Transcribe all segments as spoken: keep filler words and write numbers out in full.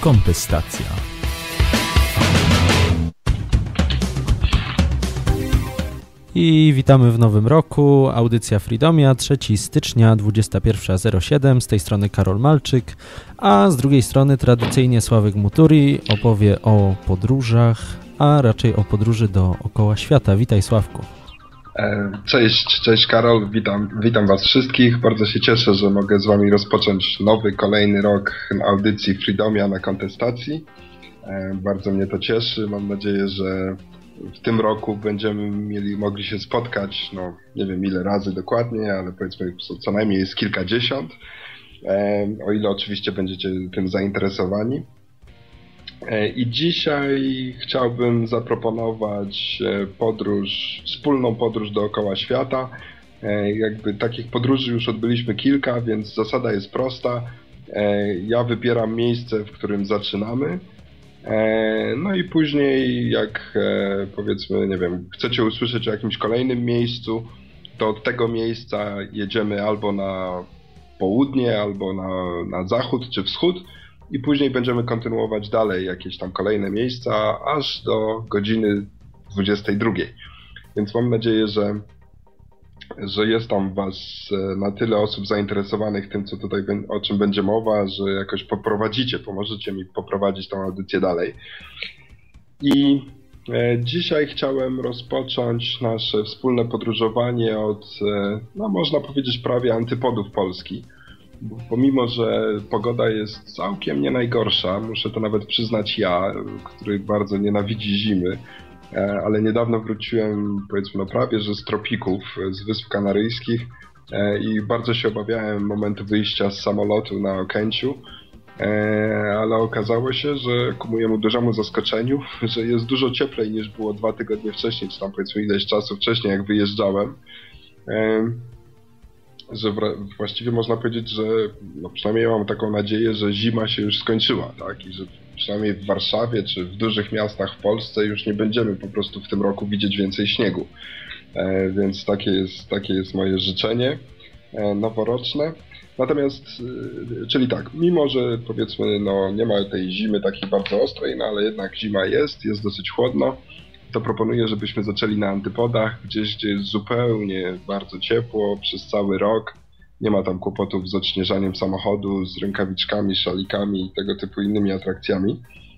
Kontestacja. I witamy w nowym roku, audycja Freedomia, trzeciego stycznia, dwudziesta pierwsza zero siedem, z tej strony Karol Malczyk, a z drugiej strony tradycyjnie Sławek Muturi opowie o podróżach, a raczej o podróży dookoła świata. Witaj, Sławku. Cześć, cześć Karol, witam, witam was wszystkich. Bardzo się cieszę, że mogę z wami rozpocząć nowy, kolejny rok audycji Freedomia na kontestacji. Bardzo mnie to cieszy, mam nadzieję, że w tym roku będziemy mieli, mogli się spotkać, no nie wiem ile razy dokładnie, ale powiedzmy co, co najmniej jest kilkadziesiąt, o ile oczywiście będziecie tym zainteresowani. I dzisiaj chciałbym zaproponować podróż, wspólną podróż dookoła świata. Jakby takich podróży już odbyliśmy kilka, więc zasada jest prosta. Ja wybieram miejsce, w którym zaczynamy. No i później jak powiedzmy, nie wiem, chcecie usłyszeć o jakimś kolejnym miejscu, to od tego miejsca jedziemy albo na południe, albo na, na zachód czy wschód i później będziemy kontynuować dalej jakieś tam kolejne miejsca, aż do godziny dwudziestej drugiej. Więc mam nadzieję, że, że jest tam was na tyle osób zainteresowanych tym, co tutaj, o czym będzie mowa, że jakoś poprowadzicie, pomożecie mi poprowadzić tą audycję dalej. I dzisiaj chciałem rozpocząć nasze wspólne podróżowanie od, no można powiedzieć, prawie antypodów Polski. Bo pomimo, że pogoda jest całkiem nie najgorsza, muszę to nawet przyznać ja, który bardzo nienawidzi zimy, ale niedawno wróciłem, powiedzmy, no prawie, że z tropików, z Wysp Kanaryjskich i bardzo się obawiałem momentu wyjścia z samolotu na Okęciu, ale okazało się, że ku mojemu dużemu zaskoczeniu, że jest dużo cieplej niż było dwa tygodnie wcześniej, czy tam powiedzmy ileś czasu wcześniej, jak wyjeżdżałem. Że właściwie można powiedzieć, że no przynajmniej mam taką nadzieję, że zima się już skończyła, tak? I że przynajmniej w Warszawie czy w dużych miastach w Polsce już nie będziemy po prostu w tym roku widzieć więcej śniegu. E, więc takie jest, takie jest moje życzenie e, noworoczne. Natomiast, e, czyli tak, mimo że powiedzmy no nie ma tej zimy takiej bardzo ostrej, no ale jednak zima jest, jest dosyć chłodno, to proponuję, żebyśmy zaczęli na antypodach, gdzieś, gdzie jest zupełnie bardzo ciepło przez cały rok. Nie ma tam kłopotów z odśnieżaniem samochodu, z rękawiczkami, szalikami i tego typu innymi atrakcjami.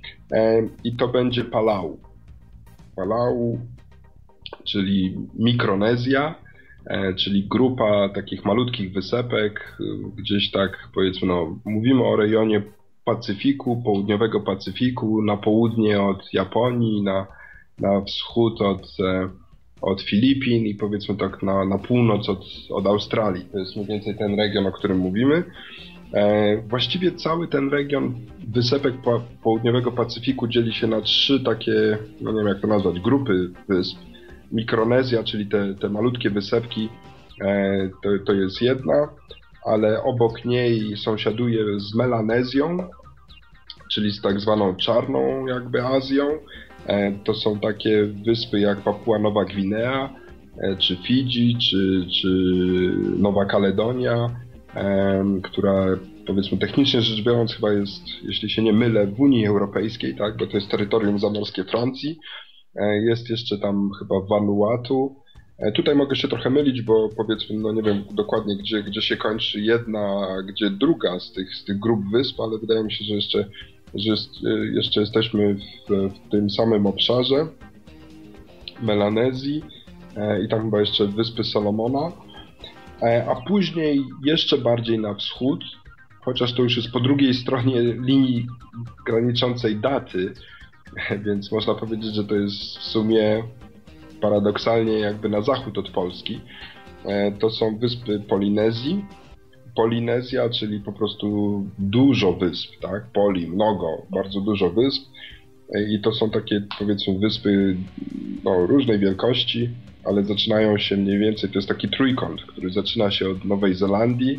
I to będzie Palau. Palau, czyli Mikronezja, czyli grupa takich malutkich wysepek, gdzieś tak powiedzmy, no mówimy o rejonie Pacyfiku, południowego Pacyfiku, na południe od Japonii, na na wschód od, od Filipin i powiedzmy tak na, na północ od, od Australii. To jest mniej więcej ten region, o którym mówimy. E, właściwie cały ten region wysepek po, południowego Pacyfiku dzieli się na trzy takie, no nie wiem jak to nazwać, grupy wysp. Mikronezja, czyli te, te malutkie wysepki, e, to, to jest jedna, ale obok niej sąsiaduje z Melanezją, czyli z tak zwaną czarną jakby Azją. To są takie wyspy jak Papua Nowa Gwinea, czy Fidżi, czy, czy Nowa Kaledonia, która powiedzmy technicznie rzecz biorąc chyba jest, jeśli się nie mylę, w Unii Europejskiej, tak, bo to jest terytorium zamorskie Francji. Jest jeszcze tam chyba Vanuatu. Tutaj mogę się trochę mylić, bo powiedzmy, no nie wiem dokładnie gdzie, gdzie się kończy jedna, gdzie druga z tych, z tych grup wysp, ale wydaje mi się, że jeszcze że jest, jeszcze jesteśmy w, w tym samym obszarze Melanezji e, i tam chyba jeszcze Wyspy Salomona, e, a później jeszcze bardziej na wschód, chociaż to już jest po drugiej stronie linii graniczącej daty, e, więc można powiedzieć, że to jest w sumie paradoksalnie jakby na zachód od Polski. E, to są wyspy Polinezji. Polinezja, czyli po prostu dużo wysp, tak? Poli, mnogo, bardzo dużo wysp i to są takie powiedzmy wyspy no, różnej wielkości, ale zaczynają się mniej więcej, to jest taki trójkąt, który zaczyna się od Nowej Zelandii.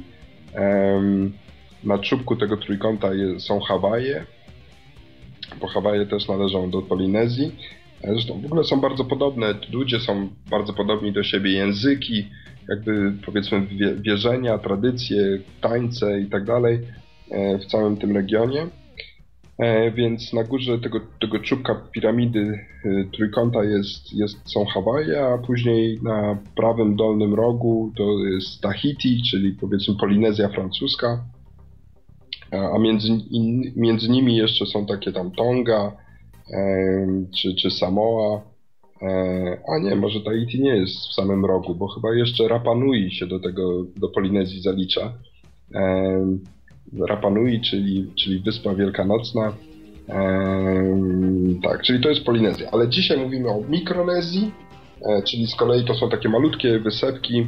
Na czubku tego trójkąta są Hawaje, bo Hawaje też należą do Polinezji. Zresztą w ogóle są bardzo podobne, ludzie są bardzo podobni do siebie, języki, jakby powiedzmy wierzenia, tradycje, tańce i tak dalej w całym tym regionie. E, więc na górze tego, tego czubka piramidy y, trójkąta jest, jest, są Hawaje, a później na prawym dolnym rogu to jest Tahiti, czyli powiedzmy Polinezja francuska, a, a między, in, między nimi jeszcze są takie tam Tonga e, czy, czy Samoa, e, a nie, może Tahiti nie jest w samym rogu, bo chyba jeszcze Rapa Nui się do tego, do Polinezji zalicza. E, Rapa Nui, czyli, czyli Wyspa Wielkanocna. Ehm, tak, czyli to jest Polinezja. Ale dzisiaj mówimy o Mikronezji, e, czyli z kolei to są takie malutkie wysepki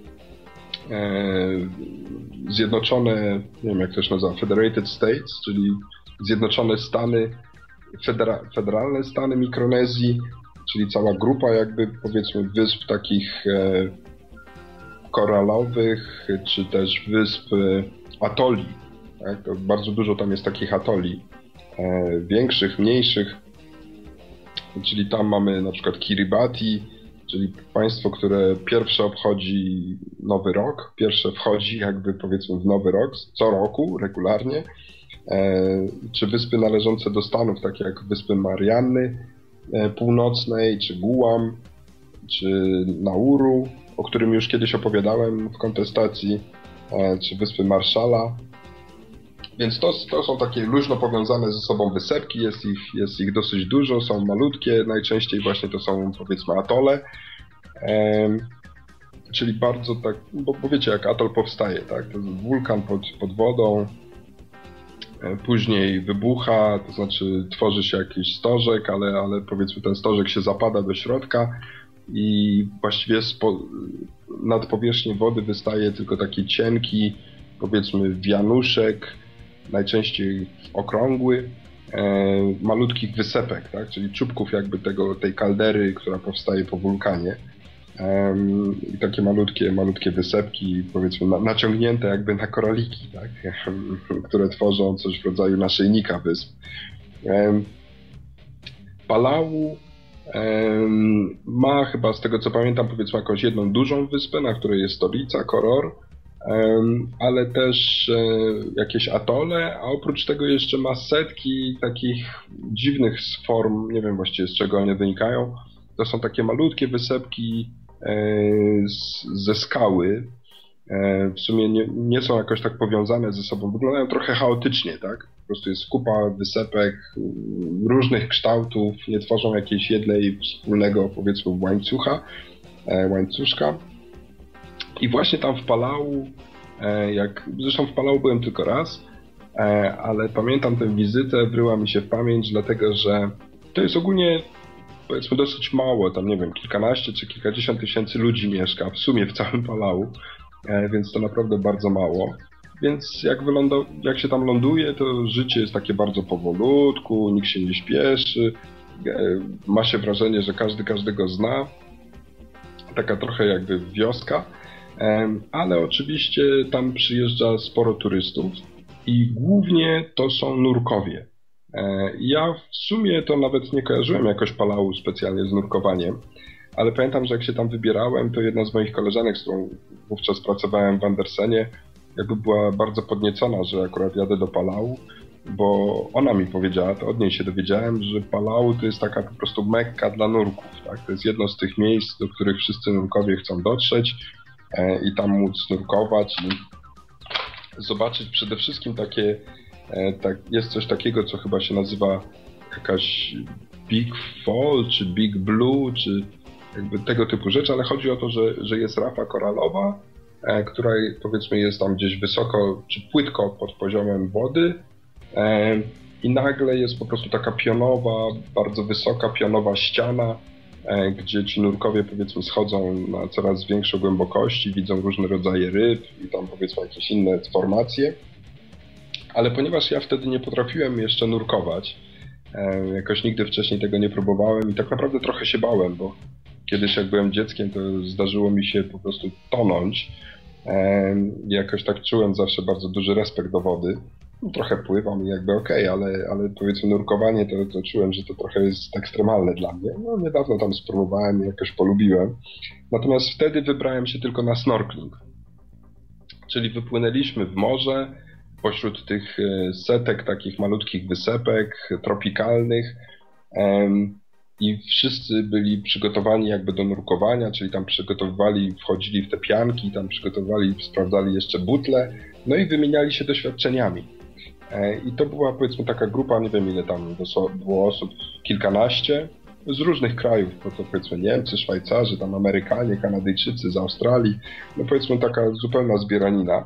e, zjednoczone, nie wiem jak to się nazywa, Federated States, czyli Zjednoczone Stany, federa, federalne Stany Mikronezji, czyli cała grupa jakby powiedzmy wysp takich e, koralowych, czy też wysp e, atoli. Tak? To bardzo dużo tam jest takich atoli, e, większych, mniejszych, czyli tam mamy na przykład Kiribati, czyli państwo, które pierwsze obchodzi Nowy Rok, pierwsze wchodzi jakby powiedzmy w Nowy Rok co roku, regularnie, e, czy wyspy należące do Stanów, takie jak Wyspy Marianny e, Północnej, czy Guam, czy Nauru, o którym już kiedyś opowiadałem w kontestacji, e, czy Wyspy Marshalla. Więc to, to są takie luźno powiązane ze sobą wysepki, jest ich, jest ich dosyć dużo, są malutkie, najczęściej właśnie to są powiedzmy atole, ehm, czyli bardzo tak, bo, bo wiecie jak atol powstaje, tak, to jest wulkan pod, pod wodą, e, później wybucha, to znaczy tworzy się jakiś stożek, ale, ale powiedzmy ten stożek się zapada do środka i właściwie spo, nad powierzchnią wody wystaje tylko taki cienki, powiedzmy wianuszek, najczęściej okrągły, e, malutkich wysepek, tak? Czyli czubków jakby tego, tej kaldery, która powstaje po wulkanie. E, I takie malutkie, malutkie wysepki, powiedzmy na, naciągnięte jakby na koraliki, tak? które tworzą coś w rodzaju naszyjnika wysp. E, Palau e, ma chyba, z tego co pamiętam, powiedzmy jakąś jedną dużą wyspę, na której jest stolica, Koror, ale też jakieś atole, a oprócz tego jeszcze ma setki takich dziwnych form, nie wiem właściwie z czego one wynikają. To są takie malutkie wysepki ze skały. W sumie nie, nie są jakoś tak powiązane ze sobą, wyglądają trochę chaotycznie, tak? Po prostu jest kupa wysepek różnych kształtów, nie tworzą jakiejś jednej wspólnego, powiedzmy, łańcucha, łańcuszka. I właśnie tam w Palau, jak, zresztą w Palau byłem tylko raz, ale pamiętam tę wizytę, wryła mi się w pamięć, dlatego że to jest ogólnie, powiedzmy, dosyć mało, tam nie wiem, kilkanaście czy kilkadziesiąt tysięcy ludzi mieszka w sumie w całym Palau, więc to naprawdę bardzo mało. Więc jak, wylądo- jak się tam ląduje, to życie jest takie bardzo powolutku, nikt się nie śpieszy, ma się wrażenie, że każdy każdego zna, taka trochę jakby wioska. Ale oczywiście tam przyjeżdża sporo turystów i głównie to są nurkowie. Ja w sumie to nawet nie kojarzyłem jakoś Palau specjalnie z nurkowaniem, ale pamiętam, że jak się tam wybierałem, to jedna z moich koleżanek, z którą wówczas pracowałem w Andersenie, jakby była bardzo podniecona, że akurat jadę do Palau, bo ona mi powiedziała, to od niej się dowiedziałem, że Palau to jest taka po prostu Mekka dla nurków, tak? To jest jedno z tych miejsc, do których wszyscy nurkowie chcą dotrzeć i tam móc nurkować i zobaczyć przede wszystkim takie, tak, jest coś takiego, co chyba się nazywa jakaś Big Fall, czy Big Blue, czy jakby tego typu rzecz, ale chodzi o to, że, że jest rafa koralowa, która powiedzmy jest tam gdzieś wysoko, czy płytko pod poziomem wody i nagle jest po prostu taka pionowa, bardzo wysoka pionowa ściana, gdzie ci nurkowie powiedzmy schodzą na coraz większą głębokości, widzą różne rodzaje ryb i tam powiedzmy jakieś inne formacje. Ale ponieważ ja wtedy nie potrafiłem jeszcze nurkować, jakoś nigdy wcześniej tego nie próbowałem i tak naprawdę trochę się bałem, bo kiedyś jak byłem dzieckiem, to zdarzyło mi się po prostu tonąć. Jakoś tak czułem zawsze bardzo duży respekt do wody. Trochę pływam i jakby okej, okay, ale, ale powiedzmy nurkowanie to, to czułem, że to trochę jest ekstremalne dla mnie. No niedawno tam spróbowałem i jakoś polubiłem. Natomiast wtedy wybrałem się tylko na snorkeling. Czyli wypłynęliśmy w morze, pośród tych setek takich malutkich wysepek tropikalnych i wszyscy byli przygotowani jakby do nurkowania, czyli tam przygotowywali, wchodzili w te pianki, tam przygotowali, sprawdzali jeszcze butle, no i wymieniali się doświadczeniami. I to była, powiedzmy, taka grupa, nie wiem ile tam było osób, kilkanaście, z różnych krajów, bo to powiedzmy Niemcy, Szwajcarzy, tam Amerykanie, Kanadyjczycy z Australii, no powiedzmy taka zupełna zbieranina.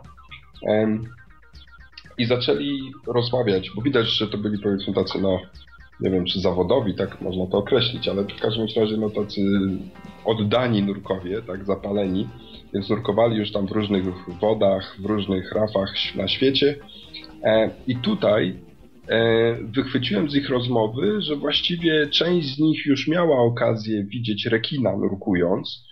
I zaczęli rozmawiać, bo widać, że to byli, powiedzmy, tacy, no nie wiem czy zawodowi, tak można to określić, ale w każdym razie no tacy oddani nurkowie, tak zapaleni, więc nurkowali już tam w różnych wodach, w różnych rafach na świecie. I tutaj wychwyciłem z ich rozmowy, że właściwie część z nich już miała okazję widzieć rekina nurkując,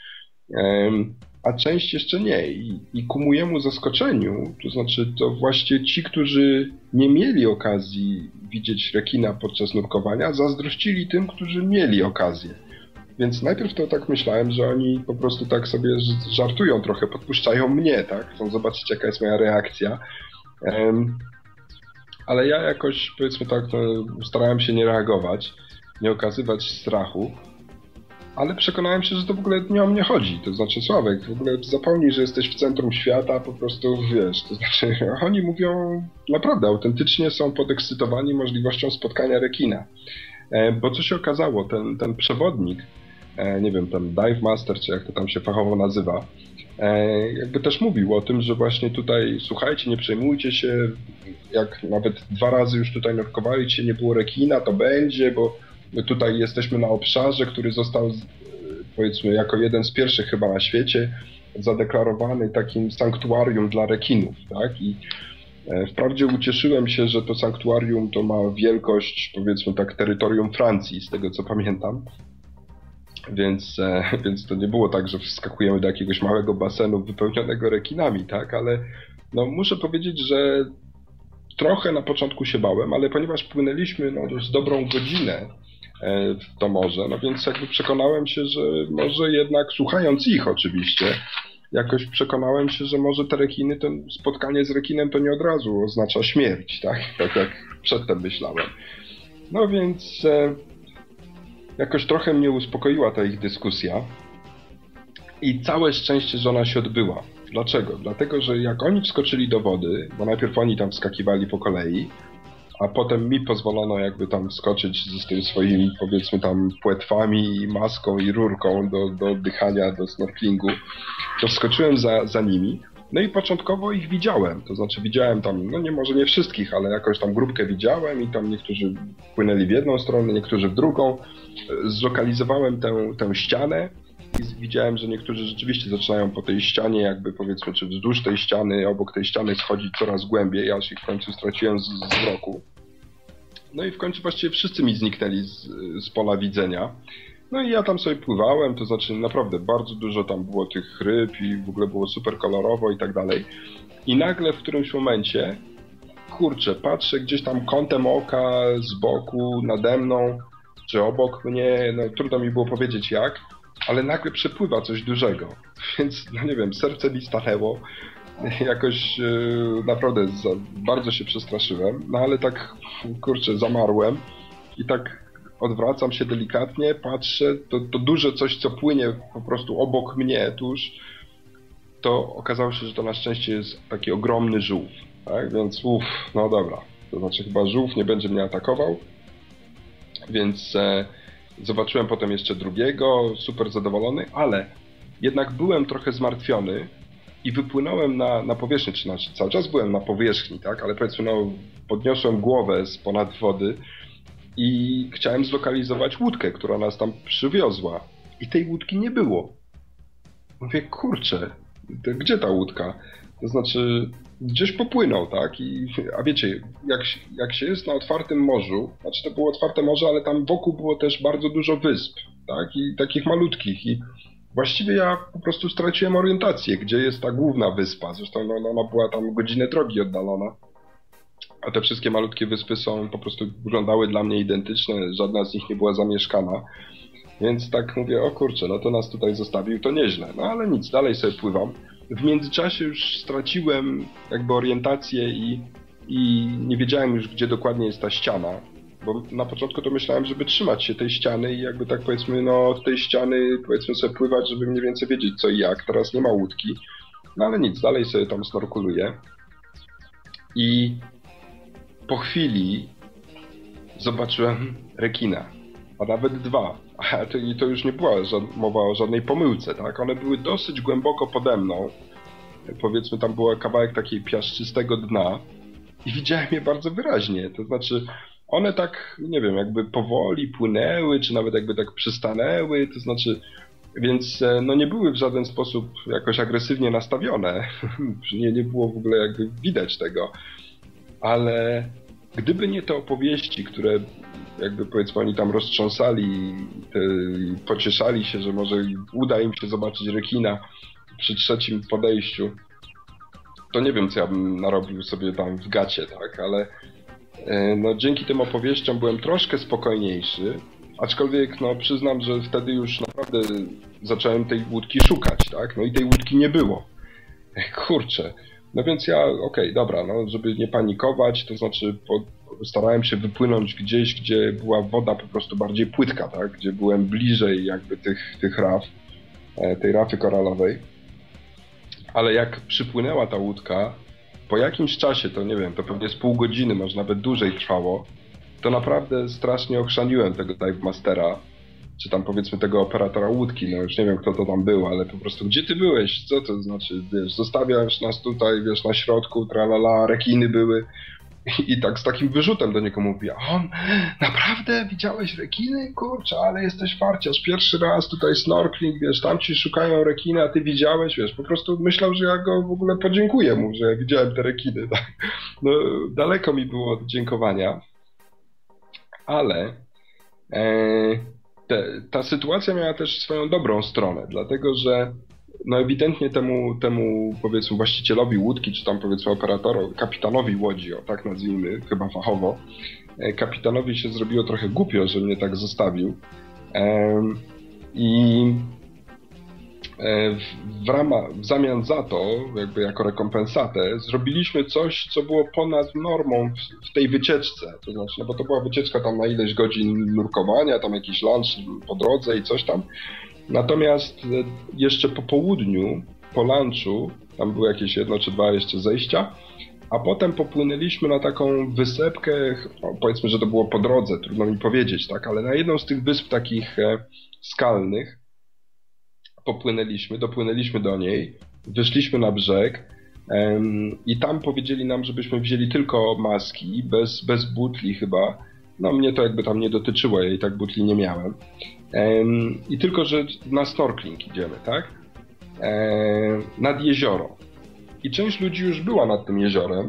a część jeszcze nie. I, i ku mojemu zaskoczeniu, to znaczy to właśnie ci, którzy nie mieli okazji widzieć rekina podczas nurkowania, zazdrościli tym, którzy mieli okazję. Więc najpierw to tak myślałem, że oni po prostu tak sobie żartują trochę, podpuszczają mnie, tak? Chcą zobaczyć, jaka jest moja reakcja. Um, ale ja jakoś, powiedzmy tak, no, starałem się nie reagować, nie okazywać strachu. Ale przekonałem się, że to w ogóle nie o mnie chodzi. To znaczy, Sławek, w ogóle zapomnij, że jesteś w centrum świata, po prostu wiesz. To znaczy, oni mówią naprawdę autentycznie, są podekscytowani możliwością spotkania rekina. E, bo co się okazało, ten, ten przewodnik, e, nie wiem, ten dive master, czy jak to tam się fachowo nazywa, e, jakby też mówił o tym, że właśnie tutaj, słuchajcie, nie przejmujcie się, jak nawet dwa razy już tutaj nurkowaliście, nie było rekina, to będzie, bo my tutaj jesteśmy na obszarze, który został, powiedzmy, jako jeden z pierwszych chyba na świecie zadeklarowany takim sanktuarium dla rekinów, tak? I wprawdzie ucieszyłem się, że to sanktuarium to ma wielkość, powiedzmy tak, terytorium Francji, z tego co pamiętam. Więc, więc to nie było tak, że wskakujemy do jakiegoś małego basenu wypełnionego rekinami, tak? Ale no, muszę powiedzieć, że trochę na początku się bałem, ale ponieważ płynęliśmy no, dość dobrą godzinę w to morze, no więc jakby przekonałem się, że może jednak, słuchając ich oczywiście, jakoś przekonałem się, że może te rekiny, to spotkanie z rekinem to nie od razu oznacza śmierć, tak? Tak jak przedtem myślałem. No więc e, jakoś trochę mnie uspokoiła ta ich dyskusja i całe szczęście, że ona się odbyła. Dlaczego? Dlatego, że jak oni wskoczyli do wody, bo najpierw oni tam wskakiwali po kolei, a potem mi pozwolono jakby tam wskoczyć z tymi swoimi, powiedzmy tam, płetwami i maską i rurką do, do oddychania, do snorklingu, to wskoczyłem za, za nimi. No i początkowo ich widziałem, to znaczy widziałem tam, no nie może nie wszystkich, ale jakąś tam grupkę widziałem i tam niektórzy płynęli w jedną stronę, niektórzy w drugą. Zlokalizowałem tę, tę ścianę i widziałem, że niektórzy rzeczywiście zaczynają po tej ścianie, jakby powiedzmy, czy wzdłuż tej ściany, obok tej ściany schodzić coraz głębiej, aż ich w końcu straciłem z, z wzroku. No i w końcu właściwie wszyscy mi zniknęli z, z pola widzenia. No i ja tam sobie pływałem, to znaczy naprawdę bardzo dużo tam było tych ryb i w ogóle było super kolorowo i tak dalej. I nagle w którymś momencie, kurczę, patrzę gdzieś tam kątem oka, z boku, nade mną, czy obok mnie, no trudno mi było powiedzieć jak, ale nagle przepływa coś dużego, więc no nie wiem, serce mi stanęło, jakoś yy, naprawdę za, bardzo się przestraszyłem, no ale tak, kurczę, zamarłem i tak odwracam się delikatnie, patrzę, to, to duże coś, co płynie po prostu obok mnie tuż, to okazało się, że to na szczęście jest taki ogromny żółw, tak, więc uff, no dobra, to znaczy chyba żółw nie będzie mnie atakował, więc e, zobaczyłem potem jeszcze drugiego, super zadowolony, ale jednak byłem trochę zmartwiony i wypłynąłem na, na powierzchnię, czy znaczy cały czas byłem na powierzchni, tak, ale powiedzmy, no, podniosłem głowę z ponad wody i chciałem zlokalizować łódkę, która nas tam przywiozła. I tej łódki nie było. Mówię, kurczę, to gdzie ta łódka? To znaczy, gdzieś popłynął, tak? I, a wiecie, jak, jak się jest na otwartym morzu, znaczy to było otwarte morze, ale tam wokół było też bardzo dużo wysp, tak? I takich malutkich. I właściwie ja po prostu straciłem orientację, gdzie jest ta główna wyspa. Zresztą no, ona była tam godzinę drogi oddalona. A te wszystkie malutkie wyspy są, po prostu wyglądały dla mnie identyczne, żadna z nich nie była zamieszkana. Więc tak mówię, o kurczę, no to nas tutaj zostawił, to nieźle. No ale nic, dalej sobie pływam. W międzyczasie już straciłem jakby orientację i i nie wiedziałem już, gdzie dokładnie jest ta ściana, bo na początku to myślałem, żeby trzymać się tej ściany i jakby tak powiedzmy, no w tej ściany powiedzmy sobie pływać, żeby mniej więcej wiedzieć co i jak. Teraz nie ma łódki, no ale nic, dalej sobie tam snorkuluję. I po chwili zobaczyłem rekina, a nawet dwa. I to już nie była mowa o żadnej pomyłce, tak? One były dosyć głęboko pode mną. Powiedzmy, tam był kawałek takiej piaszczystego dna i widziałem je bardzo wyraźnie. To znaczy, one tak, nie wiem, jakby powoli płynęły, czy nawet jakby tak przystanęły, to znaczy, więc no nie były w żaden sposób jakoś agresywnie nastawione. nie, nie było w ogóle jakby widać tego. Ale gdyby nie te opowieści, które jakby powiedzmy oni tam roztrząsali te, i pocieszali się, że może uda im się zobaczyć rekina przy trzecim podejściu, to nie wiem co ja bym narobił sobie tam w gacie, tak, ale no dzięki tym opowieściom byłem troszkę spokojniejszy, aczkolwiek no przyznam, że wtedy już naprawdę zacząłem tej łódki szukać, tak, no i tej łódki nie było. Kurczę. No więc ja, okej, okay, dobra, no żeby nie panikować, to znaczy po, starałem się wypłynąć gdzieś, gdzie była woda po prostu bardziej płytka, tak? Gdzie byłem bliżej jakby tych, tych raf, tej rafy koralowej. Ale jak przypłynęła ta łódka, po jakimś czasie, to nie wiem, to pewnie z pół godziny, może nawet dłużej trwało, to naprawdę strasznie ochrzaniłem tego dive mastera, czy tam powiedzmy tego operatora łódki, no już nie wiem kto to tam był, ale po prostu gdzie ty byłeś, co to znaczy, wiesz, zostawiasz nas tutaj, wiesz, na środku, tralala, rekiny były i, i tak z takim wyrzutem do niego mówię, on, naprawdę widziałeś rekiny? Kurczę, ale jesteś farciarz, pierwszy raz tutaj snorkeling, wiesz, tam ci szukają rekiny, a ty widziałeś, wiesz, po prostu myślał, że ja go w ogóle podziękuję mu, że ja widziałem te rekiny, tak? No daleko mi było od dziękowania, ale e, Te, ta sytuacja miała też swoją dobrą stronę, dlatego że no ewidentnie temu, temu powiedzmy właścicielowi łódki, czy tam powiedzmy operatorowi, kapitanowi łodzi, o tak nazwijmy, chyba fachowo, kapitanowi się zrobiło trochę głupio, że mnie tak zostawił. Ehm, I w, w, ramach, w zamian za to, jakby jako rekompensatę, zrobiliśmy coś, co było ponad normą w, w tej wycieczce. To znaczy, no bo to była wycieczka tam na ileś godzin nurkowania, tam jakiś lunch po drodze i coś tam. Natomiast jeszcze po południu, po lunchu, tam były jakieś jedno czy dwa jeszcze zejścia, a potem popłynęliśmy na taką wysepkę, no powiedzmy, że to było po drodze, trudno mi powiedzieć, tak, ale na jedną z tych wysp takich e, skalnych, popłynęliśmy, dopłynęliśmy do niej, wyszliśmy na brzeg um, i tam powiedzieli nam, żebyśmy wzięli tylko maski, bez, bez butli chyba. No mnie to jakby tam nie dotyczyło, ja i tak butli nie miałem. Um, I tylko, że na snorkeling idziemy, tak? Um, nad jezioro. I część ludzi już była nad tym jeziorem,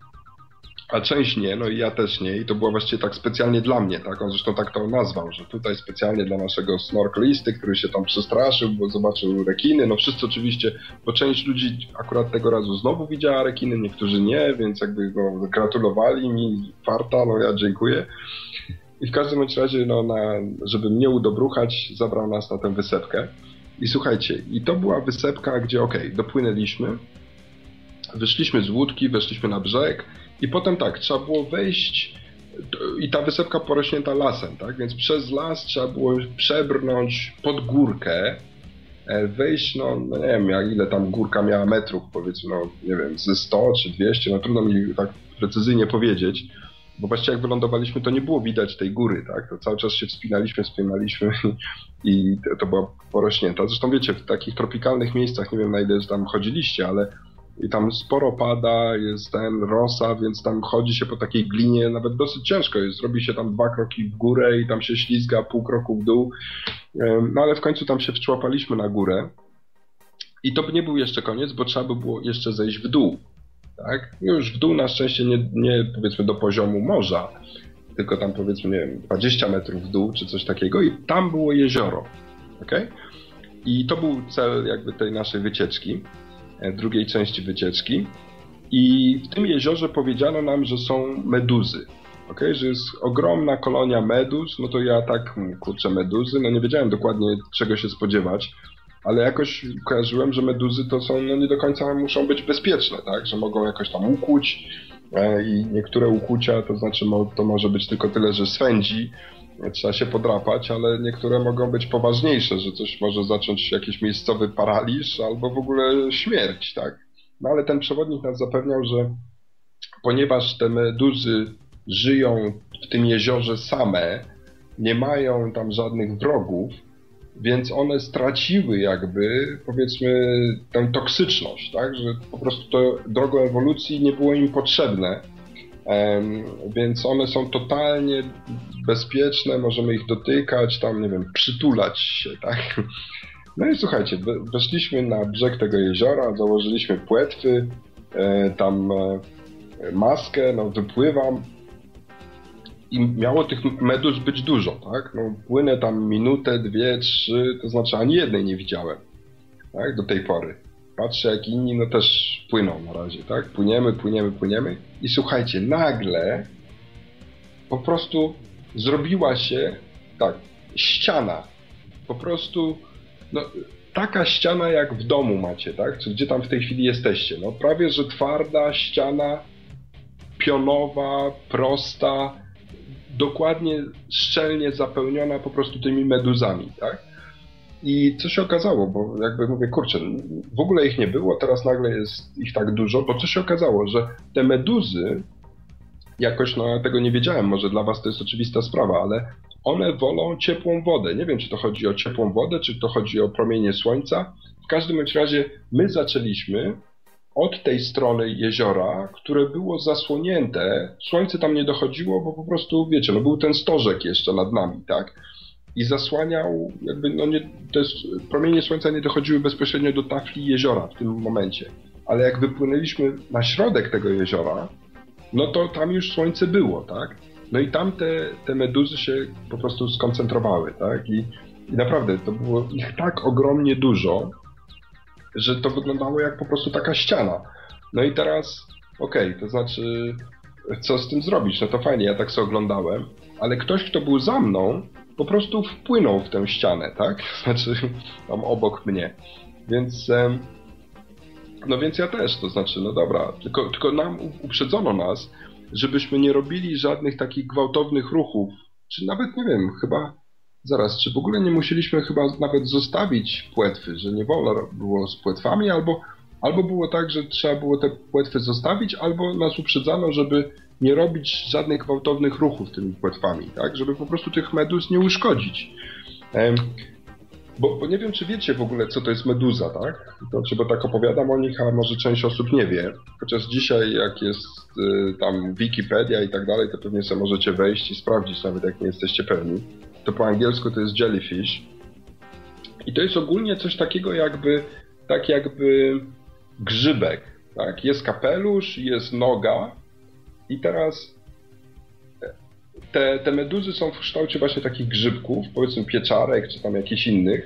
a część nie, no i ja też nie. I to było właściwie tak specjalnie dla mnie, tak? On zresztą tak to nazwał, że tutaj specjalnie dla naszego snorkelisty, który się tam przestraszył, bo zobaczył rekiny. No wszyscy oczywiście, bo część ludzi akurat tego razu znowu widziała rekiny, niektórzy nie, więc jakby no, gratulowali mi, farta, no ja dziękuję. I w każdym bądź razie, no, na, żeby mnie udobruchać, zabrał nas na tę wysepkę. I słuchajcie, i to była wysepka, gdzie okej, okay, dopłynęliśmy, wyszliśmy z łódki, weszliśmy na brzeg i potem tak, trzeba było wejść i ta wysepka porośnięta lasem, tak? Więc przez las trzeba było przebrnąć pod górkę, wejść, no, no nie wiem, jak ile tam górka miała metrów, powiedzmy, no nie wiem, ze sto czy dwieście, no trudno mi tak precyzyjnie powiedzieć, bo właściwie jak wylądowaliśmy, to nie było widać tej góry, tak? To cały czas się wspinaliśmy, wspinaliśmy i to była porośnięta. Zresztą wiecie, w takich tropikalnych miejscach, nie wiem na ile tam chodziliście, ale i tam sporo pada, jest ten rosa, więc tam chodzi się po takiej glinie, nawet dosyć ciężko jest, zrobi się tam dwa kroki w górę i tam się ślizga pół kroku w dół, no ale w końcu tam się wczłapaliśmy na górę i to nie był jeszcze koniec, bo trzeba by było jeszcze zejść w dół, tak? Już w dół na szczęście nie, nie powiedzmy do poziomu morza, tylko tam powiedzmy, nie wiem, dwadzieścia metrów w dół czy coś takiego i tam było jezioro, okej? I to był cel jakby tej naszej wycieczki, drugiej części wycieczki i w tym jeziorze powiedziano nam, że są meduzy, okay? Że jest ogromna kolonia meduz, no to ja tak, kurczę, meduzy, no nie wiedziałem dokładnie czego się spodziewać, ale jakoś kojarzyłem, że meduzy to są, no nie do końca muszą być bezpieczne, tak, że mogą jakoś tam ukłuć, i niektóre ukłucia, to znaczy to może być tylko tyle, że swędzi, trzeba się podrapać, ale niektóre mogą być poważniejsze, że coś może zacząć jakiś miejscowy paraliż albo w ogóle śmierć, tak? No ale ten przewodnik nas zapewniał, że ponieważ te meduzy żyją w tym jeziorze same, nie mają tam żadnych wrogów, więc one straciły jakby, powiedzmy, tę toksyczność, tak? Że po prostu to drogą ewolucji nie było im potrzebne, um, więc one są totalnie bezpieczne, możemy ich dotykać, tam, nie wiem, przytulać się, tak? No i słuchajcie, weszliśmy na brzeg tego jeziora, założyliśmy płetwy, e, tam e, maskę, no wypływam i miało tych meduz być dużo, tak? No płynę tam minutę, dwie, trzy, to znaczy ani jednej nie widziałem, tak? Do tej pory. Patrzę jak inni, no też płyną na razie, tak? Płyniemy, płyniemy, płyniemy i słuchajcie, nagle po prostu zrobiła się, tak, ściana. Po prostu, no, taka ściana jak w domu macie, tak? Czy gdzie tam w tej chwili jesteście. No prawie, że twarda ściana, pionowa, prosta, dokładnie, szczelnie zapełniona po prostu tymi meduzami, tak? I co się okazało, bo jakby mówię, kurczę, w ogóle ich nie było, teraz nagle jest ich tak dużo, bo co się okazało, że te meduzy, jakoś no ja tego nie wiedziałem, może dla was to jest oczywista sprawa, ale one wolą ciepłą wodę. Nie wiem, czy to chodzi o ciepłą wodę, czy to chodzi o promienie słońca. W każdym bądź razie my zaczęliśmy od tej strony jeziora, które było zasłonięte. Słońce tam nie dochodziło, bo po prostu, wiecie, no był ten stożek jeszcze nad nami, tak? I zasłaniał, jakby, no nie, to jest, promienie słońca nie dochodziły bezpośrednio do tafli jeziora w tym momencie. Ale jak wypłynęliśmy na środek tego jeziora, no to tam już słońce było, tak? No i tam te, te meduzy się po prostu skoncentrowały, tak? I, i naprawdę to było ich tak ogromnie dużo, że to wyglądało jak po prostu taka ściana. No i teraz, okej, okay, to znaczy, co z tym zrobić? No to fajnie, ja tak sobie oglądałem, ale ktoś, kto był za mną, po prostu wpłynął w tę ścianę, tak? Znaczy, tam obok mnie. Więc, no więc ja też, to znaczy, no dobra, tylko, tylko nam uprzedzono nas, żebyśmy nie robili żadnych takich gwałtownych ruchów, czy nawet, nie wiem, chyba, zaraz, czy w ogóle nie musieliśmy chyba nawet zostawić płetwy, że nie wolno było z płetwami, albo, albo było tak, że trzeba było te płetwy zostawić, albo nas uprzedzano, żeby nie robić żadnych gwałtownych ruchów tymi płetwami, tak, żeby po prostu tych meduz nie uszkodzić. Ehm, bo, bo nie wiem, czy wiecie w ogóle, co to jest meduza, tak? To, czy bo tak opowiadam o nich, a może część osób nie wie. Chociaż dzisiaj, jak jest y, tam Wikipedia i tak dalej, to pewnie sobie możecie wejść i sprawdzić, nawet jak nie jesteście pewni. To po angielsku to jest jellyfish. I to jest ogólnie coś takiego jakby, tak jakby grzybek, tak? Jest kapelusz, jest noga i teraz te, te meduzy są w kształcie właśnie takich grzybków, powiedzmy pieczarek czy tam jakichś innych.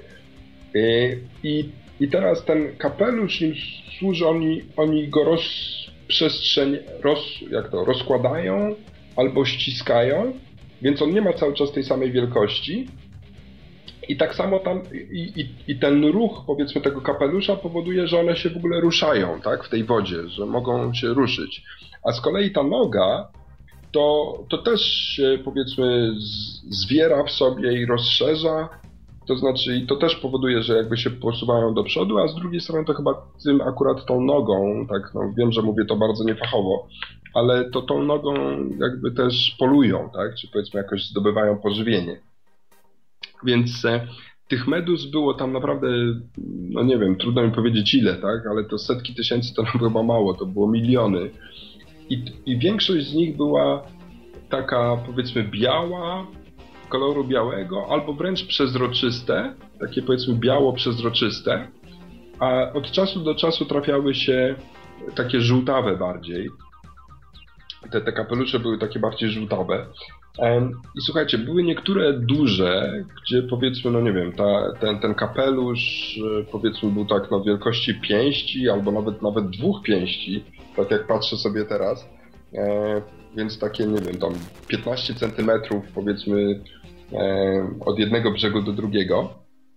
I, i teraz ten kapelusz im służy, oni, oni go rozprzestrzeń, roz, jak to, rozkładają albo ściskają, więc on nie ma cały czas tej samej wielkości. I tak samo tam, i, i, i ten ruch, powiedzmy, tego kapelusza powoduje, że one się w ogóle ruszają, tak, w tej wodzie, że mogą się ruszyć. A z kolei ta noga, to, to też się, powiedzmy, zwiera w sobie i rozszerza, to znaczy, i to też powoduje, że jakby się posuwają do przodu, a z drugiej strony to chyba tym akurat tą nogą, tak, no wiem, że mówię to bardzo niefachowo, ale to tą nogą jakby też polują, tak, czy powiedzmy jakoś zdobywają pożywienie. Więc e, tych meduz było tam naprawdę, no nie wiem, trudno mi powiedzieć ile, tak, ale to setki tysięcy to chyba mało, to było miliony. I, I większość z nich była taka, powiedzmy, biała, koloru białego, albo wręcz przezroczyste, takie, powiedzmy, biało-przezroczyste, a od czasu do czasu trafiały się takie żółtawe bardziej. Te, te kapelusze były takie bardziej żółtawe. I słuchajcie, były niektóre duże, gdzie, powiedzmy, no nie wiem, ta, ten, ten kapelusz, powiedzmy, był tak na wielkości pięści, albo nawet nawet dwóch pięści, tak jak patrzę sobie teraz, e, więc takie, nie wiem, tam piętnaście centymetrów, powiedzmy, e, od jednego brzegu do drugiego,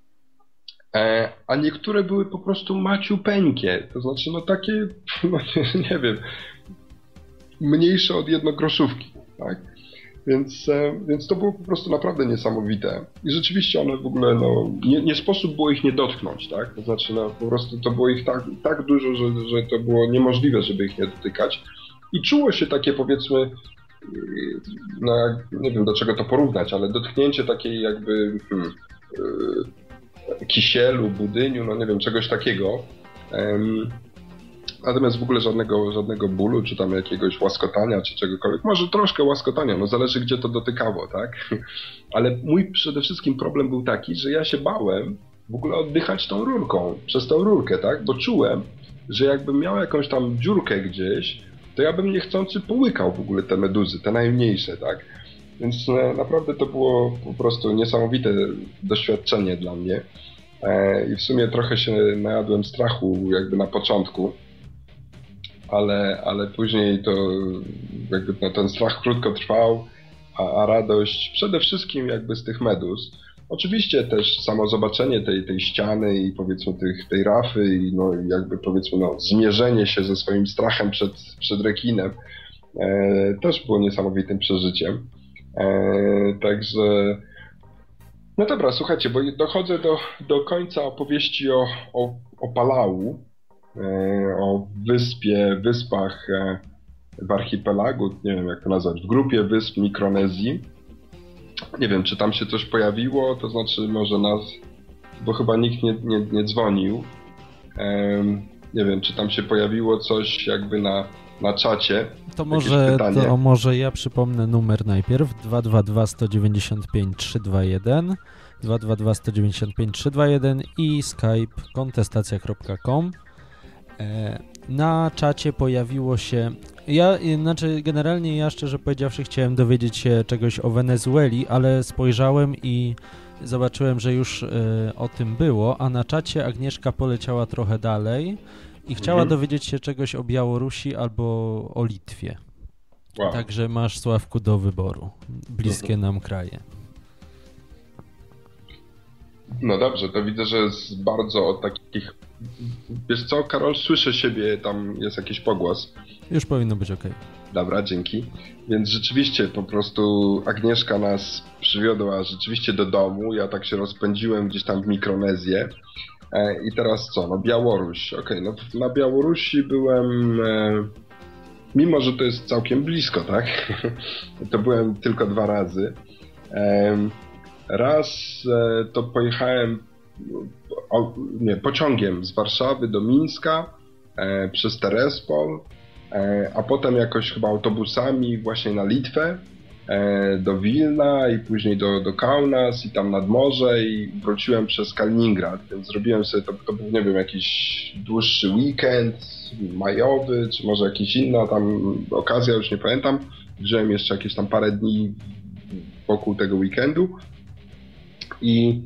e, a niektóre były po prostu maciupeńkie, to znaczy, no takie, no nie, nie wiem, mniejsze od jednogroszówki, tak? Więc, więc to było po prostu naprawdę niesamowite. I rzeczywiście one w ogóle, no, nie, nie sposób było ich nie dotknąć, tak? To znaczy, no, po prostu to było ich tak, tak dużo, że, że to było niemożliwe, żeby ich nie dotykać. I czuło się takie, powiedzmy, no, nie wiem do czego to porównać, ale dotknięcie takiej jakby hmm, kisielu, budyniu, no nie wiem, czegoś takiego. Natomiast w ogóle żadnego, żadnego bólu, czy tam jakiegoś łaskotania, czy czegokolwiek. Może troszkę łaskotania, no zależy gdzie to dotykało, tak? Ale mój przede wszystkim problem był taki, że ja się bałem w ogóle oddychać tą rurką, przez tą rurkę, tak? Bo czułem, że jakbym miał jakąś tam dziurkę gdzieś, to ja bym niechcący połykał w ogóle te meduzy, te najmniejsze, tak? Więc naprawdę to było po prostu niesamowite doświadczenie dla mnie. I w sumie trochę się najadłem strachu jakby na początku. Ale, ale później to jakby no, ten strach krótko trwał, a, a radość przede wszystkim jakby z tych meduz. Oczywiście też samo zobaczenie tej, tej ściany i powiedzmy tych, tej rafy i no jakby powiedzmy no zmierzenie się ze swoim strachem przed, przed rekinem e, też było niesamowitym przeżyciem. E, także no dobra, słuchajcie, bo dochodzę do, do końca opowieści o, o, o Palau. O wyspie, wyspach w archipelagu, nie wiem jak to nazwać, w grupie wysp Mikronezji. Nie wiem, czy tam się coś pojawiło, to znaczy może nas, bo chyba nikt nie, nie, nie dzwonił. Nie wiem, czy tam się pojawiło coś jakby na, na czacie. To może, to może ja przypomnę numer najpierw, dwa dwa dwa, sto dziewięćdziesiąt pięć, trzysta dwadzieścia jeden, dwa dwa dwa, sto dziewięćdziesiąt pięć, trzysta dwadzieścia jeden i skype kontestacja kropka com. Na czacie pojawiło się, ja, znaczy generalnie ja szczerze powiedziawszy chciałem dowiedzieć się czegoś o Wenezueli, ale spojrzałem i zobaczyłem, że już y, o tym było, a na czacie Agnieszka poleciała trochę dalej i chciała mhm. dowiedzieć się czegoś o Białorusi albo o Litwie. Wow. Także masz, Sławku, do wyboru. Bliskie mhm. nam kraje. No dobrze, to widzę, że jest bardzo od takich... Wiesz co, Karol, słyszę siebie, tam jest jakiś pogłos. Już powinno być okej. Dobra, dzięki. Więc rzeczywiście po prostu Agnieszka nas przywiodła rzeczywiście do domu. Ja tak się rozpędziłem gdzieś tam w Mikronezję. E, I teraz co? No Białoruś. Okej, no na Białorusi byłem... E, mimo, że to jest całkiem blisko, tak? To byłem tylko dwa razy. E, raz e, to pojechałem o, nie, pociągiem z Warszawy do Mińska e, przez Terespol, e, a potem jakoś chyba autobusami właśnie na Litwę, e, do Wilna i później do, do Kaunas i tam nad morze i wróciłem przez Kaliningrad, więc zrobiłem sobie, to, to był nie wiem, jakiś dłuższy weekend majowy, czy może jakiś inna tam okazja, już nie pamiętam. Wziąłem jeszcze jakieś tam parę dni wokół tego weekendu i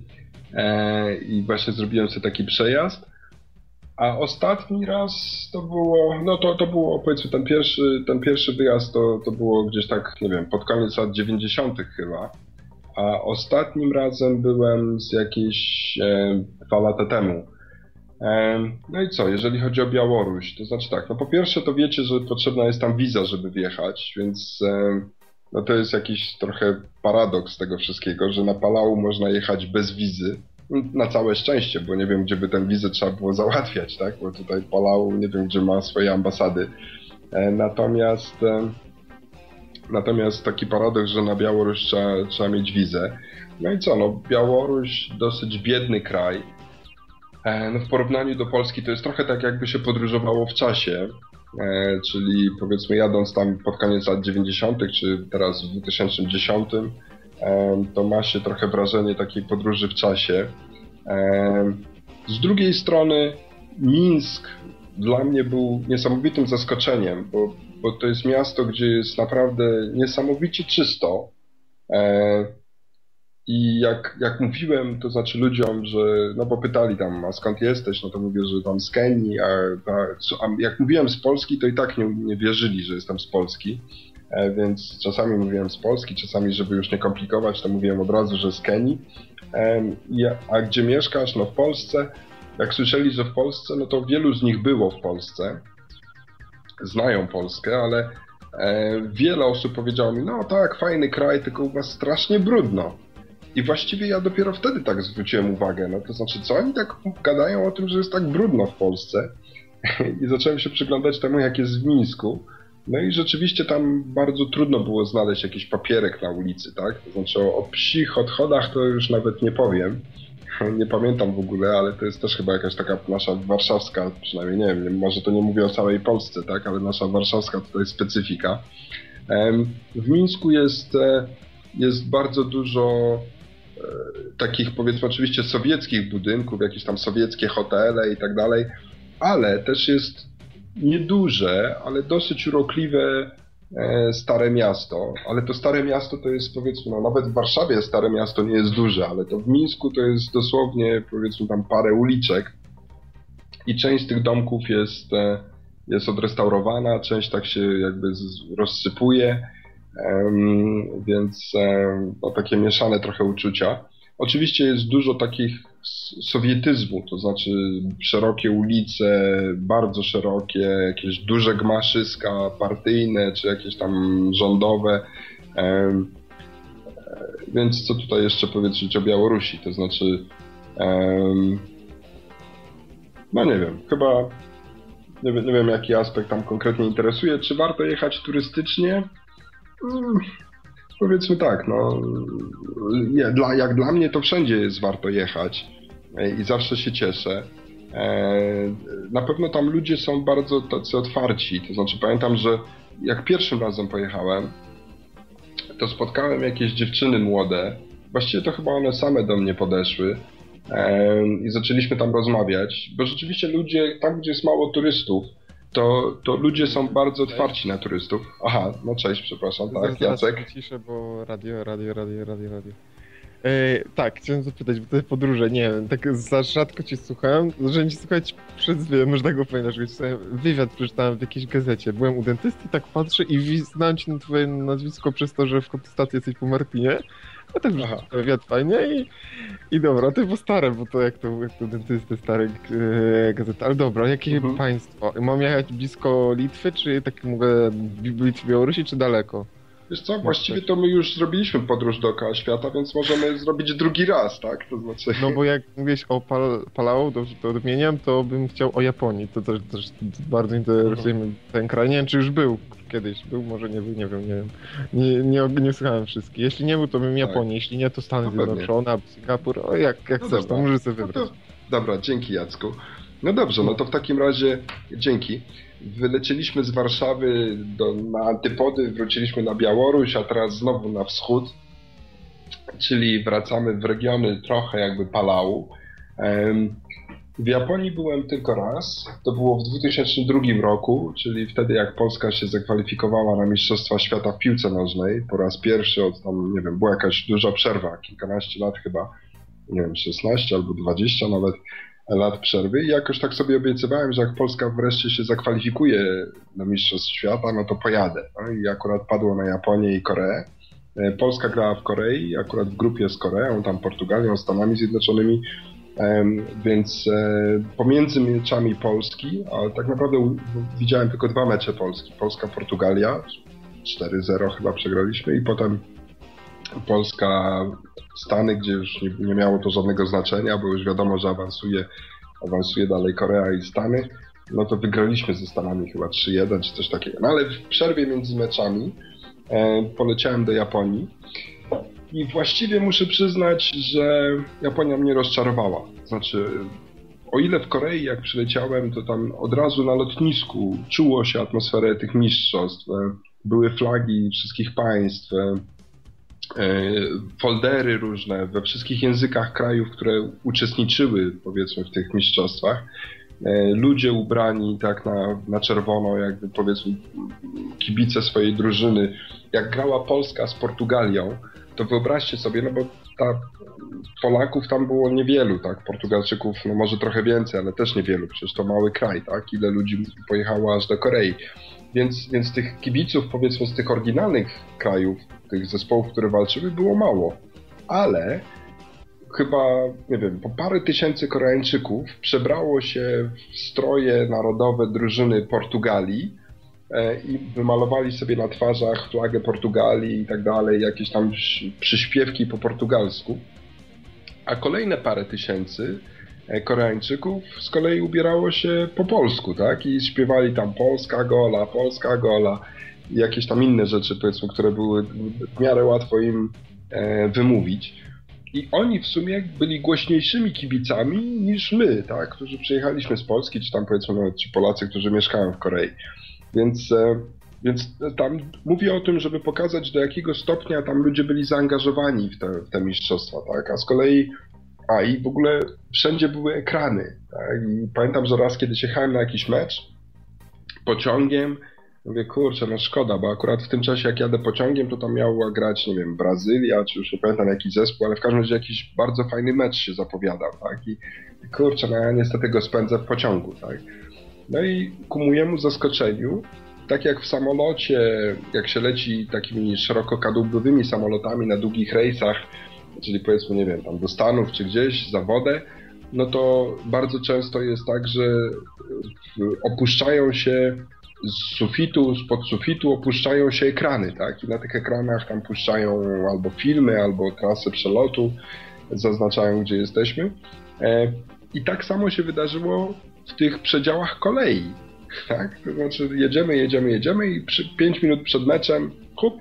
i właśnie zrobiłem sobie taki przejazd, a ostatni raz to było, no to, to było powiedzmy ten pierwszy, ten pierwszy wyjazd to, to było gdzieś tak, nie wiem, pod koniec lat dziewięćdziesiątych chyba, a ostatnim razem byłem z jakieś e, dwa lata temu. E, no i co, jeżeli chodzi o Białoruś, to znaczy tak, no po pierwsze to wiecie, że potrzebna jest tam wiza, żeby wjechać, więc e, no to jest jakiś trochę paradoks tego wszystkiego, że na Palau można jechać bez wizy. Na całe szczęście, bo nie wiem, gdzie by tę wizę trzeba było załatwiać, tak? Bo tutaj Palau nie wiem, gdzie ma swoje ambasady. E, natomiast e, natomiast taki paradoks, że na Białoruś trzeba, trzeba mieć wizę. No i co, no Białoruś dosyć biedny kraj. E, no w porównaniu do Polski to jest trochę tak, jakby się podróżowało w czasie. E, czyli powiedzmy jadąc tam pod koniec lat dziewięćdziesiątych czy teraz w dwa tysiące dziesiątym, e, to ma się trochę wrażenie takiej podróży w czasie. E, z drugiej strony Mińsk dla mnie był niesamowitym zaskoczeniem, bo, bo to jest miasto, gdzie jest naprawdę niesamowicie czysto. E, I jak, jak mówiłem, to znaczy ludziom, że, no bo pytali tam, a skąd jesteś, no to mówię, że tam z Kenii, a, a, a jak mówiłem z Polski, to i tak nie, nie wierzyli, że jestem z Polski, e, więc czasami mówiłem z Polski, czasami, żeby już nie komplikować, to mówiłem od razu, że z Kenii. E, a gdzie mieszkasz? No w Polsce. Jak słyszeli, że w Polsce, no to wielu z nich było w Polsce, znają Polskę, ale e, wiele osób powiedziało mi, no tak, fajny kraj, tylko u was strasznie brudno. I właściwie ja dopiero wtedy tak zwróciłem uwagę, no to znaczy, co oni tak gadają o tym, że jest tak brudno w Polsce? I zacząłem się przyglądać temu, jak jest w Mińsku. No i rzeczywiście tam bardzo trudno było znaleźć jakiś papierek na ulicy, tak? To znaczy o, o psich odchodach to już nawet nie powiem. Nie pamiętam w ogóle, ale to jest też chyba jakaś taka nasza warszawska, przynajmniej nie wiem, może to nie mówię o całej Polsce, tak? Ale nasza warszawska tutaj specyfika. W Mińsku jest, jest bardzo dużo takich, powiedzmy, oczywiście sowieckich budynków, jakieś tam sowieckie hotele i tak dalej, ale też jest nieduże, ale dosyć urokliwe e, stare miasto. Ale to stare miasto to jest, powiedzmy, no nawet w Warszawie stare miasto nie jest duże, ale to w Mińsku to jest dosłownie, powiedzmy, tam parę uliczek i część z tych domków jest, e, jest odrestaurowana, część tak się jakby z, rozsypuje, e, więc e, no, takie mieszane trochę uczucia. Oczywiście jest dużo takich sowietyzmu, to znaczy szerokie ulice, bardzo szerokie, jakieś duże gmaszyska partyjne, czy jakieś tam rządowe. Um, więc co tutaj jeszcze powiedzieć o Białorusi, to znaczy um, no nie wiem, chyba nie, nie wiem, jaki aspekt tam konkretnie interesuje. Czy warto jechać turystycznie? Hmm. Powiedzmy tak, no nie, dla, jak dla mnie to wszędzie jest warto jechać i zawsze się cieszę. Na pewno tam ludzie są bardzo tacy otwarci, to znaczy pamiętam, że jak pierwszym razem pojechałem, to spotkałem jakieś dziewczyny młode, właściwie to chyba one same do mnie podeszły i zaczęliśmy tam rozmawiać, bo rzeczywiście ludzie, tam gdzie jest mało turystów, To, to ludzie są bardzo otwarci na turystów. Aha, no cześć, przepraszam, tak, Jacek. Ciszę, bo radio, radio, radio, radio, radio. E, tak, chciałem zapytać, bo te podróże, nie wiem, tak za rzadko cię słuchałem, że cię słuchać przez wie, może tak go pamiętasz, wywiad przeczytałem w jakiejś gazecie, byłem u dentysty, tak patrzę i znałem ci na twoje nazwisko przez to, że w kontestacji jesteś po Martinie. A tak wrzuciłem wywiad fajnie i, i dobra, ty po stare, bo to jak to, jak to dentysty stare e, gazety, ale dobra, jakie mhm. państwo? Mam jechać blisko Litwy, czy tak mogę Litwy, Białorusi, czy daleko? Wiesz co, właściwie to my już zrobiliśmy podróż dookoła świata, więc możemy zrobić drugi raz, tak? To znaczy... No bo jak mówiłeś o Pal Palau, to, to odmieniam, to bym chciał o Japonii, to też, też bardzo interesuje mnie ten kraj, nie wiem czy już był kiedyś, był, może nie był, nie wiem, nie wiem, nie, nie, nie słuchałem wszystkich, jeśli nie był to bym Japonię, tak. Jeśli nie to Stany no Zjednoczone, albo Singapur, o jak, jak no chcesz, dobra. To możesz sobie wybrać. No to, dobra, dzięki Jacku. No dobrze, no to w takim razie dzięki. Wylecieliśmy z Warszawy do, na antypody, wróciliśmy na Białoruś, a teraz znowu na wschód, czyli wracamy w regiony trochę jakby Palau. W Japonii byłem tylko raz, to było w dwa tysiące drugim roku, czyli wtedy jak Polska się zakwalifikowała na Mistrzostwa Świata w piłce nożnej, po raz pierwszy od tam, nie wiem, była jakaś duża przerwa, kilkanaście lat chyba, nie wiem, szesnaście albo dwadzieścia nawet, lat przerwy i jakoś tak sobie obiecywałem, że jak Polska wreszcie się zakwalifikuje do Mistrzostw Świata, no to pojadę. No i akurat padło na Japonię i Koreę. Polska grała w Korei, akurat w grupie z Koreą, tam Portugalią, Stanami Zjednoczonymi, więc pomiędzy meczami Polski, ale tak naprawdę widziałem tylko dwa mecze Polski. Polska-Portugalia, cztery zero chyba przegraliśmy i potem Polska-Stany, gdzie już nie, nie miało to żadnego znaczenia, bo już wiadomo, że awansuje, awansuje dalej Korea i Stany, no to wygraliśmy ze Stanami chyba trzy jeden czy coś takiego. No ale w przerwie między meczami e, poleciałem do Japonii i właściwie muszę przyznać, że Japonia mnie rozczarowała. Znaczy, o ile w Korei jak przyleciałem, to tam od razu na lotnisku czuło się atmosferę tych mistrzostw. Były flagi wszystkich państw, foldery różne we wszystkich językach krajów, które uczestniczyły, powiedzmy, w tych mistrzostwach. Ludzie ubrani tak na, na czerwono, jakby, powiedzmy, kibice swojej drużyny. Jak grała Polska z Portugalią, to wyobraźcie sobie, no bo ta, Polaków tam było niewielu, tak? Portugalczyków no może trochę więcej, ale też niewielu, przecież to mały kraj, tak? Ile ludzi pojechało aż do Korei. Więc, więc tych kibiców, powiedzmy, z tych oryginalnych krajów, tych zespołów, które walczyły, było mało. Ale chyba, nie wiem, po parę tysięcy Koreańczyków przebrało się w stroje narodowe drużyny Portugalii i wymalowali sobie na twarzach flagę Portugalii i tak dalej, jakieś tam przyśpiewki po portugalsku. A kolejne parę tysięcy Koreańczyków z kolei ubierało się po polsku, tak? I śpiewali tam Polska gola, Polska gola i jakieś tam inne rzeczy, powiedzmy, które były w miarę łatwo im e, wymówić. I oni w sumie byli głośniejszymi kibicami niż my, tak? Którzy przyjechaliśmy z Polski, czy tam powiedzmy nawet ci Polacy, którzy mieszkają w Korei. Więc, e, więc tam mówię o tym, żeby pokazać, do jakiego stopnia tam ludzie byli zaangażowani w te, w te mistrzostwa, tak? A z kolei A i w ogóle wszędzie były ekrany, tak? I pamiętam, że raz kiedyś jechałem na jakiś mecz pociągiem, mówię, kurczę, no szkoda, bo akurat w tym czasie jak jadę pociągiem, to tam miała grać, nie wiem, Brazylia, czy już nie pamiętam jaki zespół, ale w każdym razie jakiś bardzo fajny mecz się zapowiadał, tak? I kurczę, no ja niestety go spędzę w pociągu, tak? No i ku mojemu zaskoczeniu, tak jak w samolocie, jak się leci takimi szerokokadłubowymi samolotami na długich rejsach, czyli powiedzmy, nie wiem, tam do Stanów czy gdzieś za wodę, no to bardzo często jest tak, że opuszczają się z sufitu, spod sufitu opuszczają się ekrany, tak? I na tych ekranach tam puszczają albo filmy, albo trasy przelotu, zaznaczają, gdzie jesteśmy. I tak samo się wydarzyło w tych przedziałach kolei, tak? To znaczy jedziemy, jedziemy, jedziemy i przy pięć minut przed meczem, hup,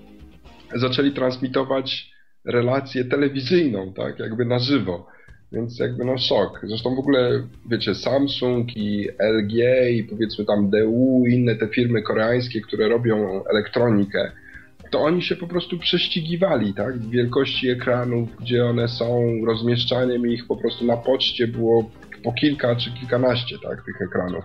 zaczęli transmitować relację telewizyjną, tak, jakby na żywo, więc jakby no szok. Zresztą w ogóle, wiecie, Samsung i L G i powiedzmy tam D U i inne te firmy koreańskie, które robią elektronikę, to oni się po prostu prześcigiwali, tak, w wielkości ekranów, gdzie one są, rozmieszczaniem ich po prostu na poczcie było po kilka czy kilkanaście, tak, tych ekranów.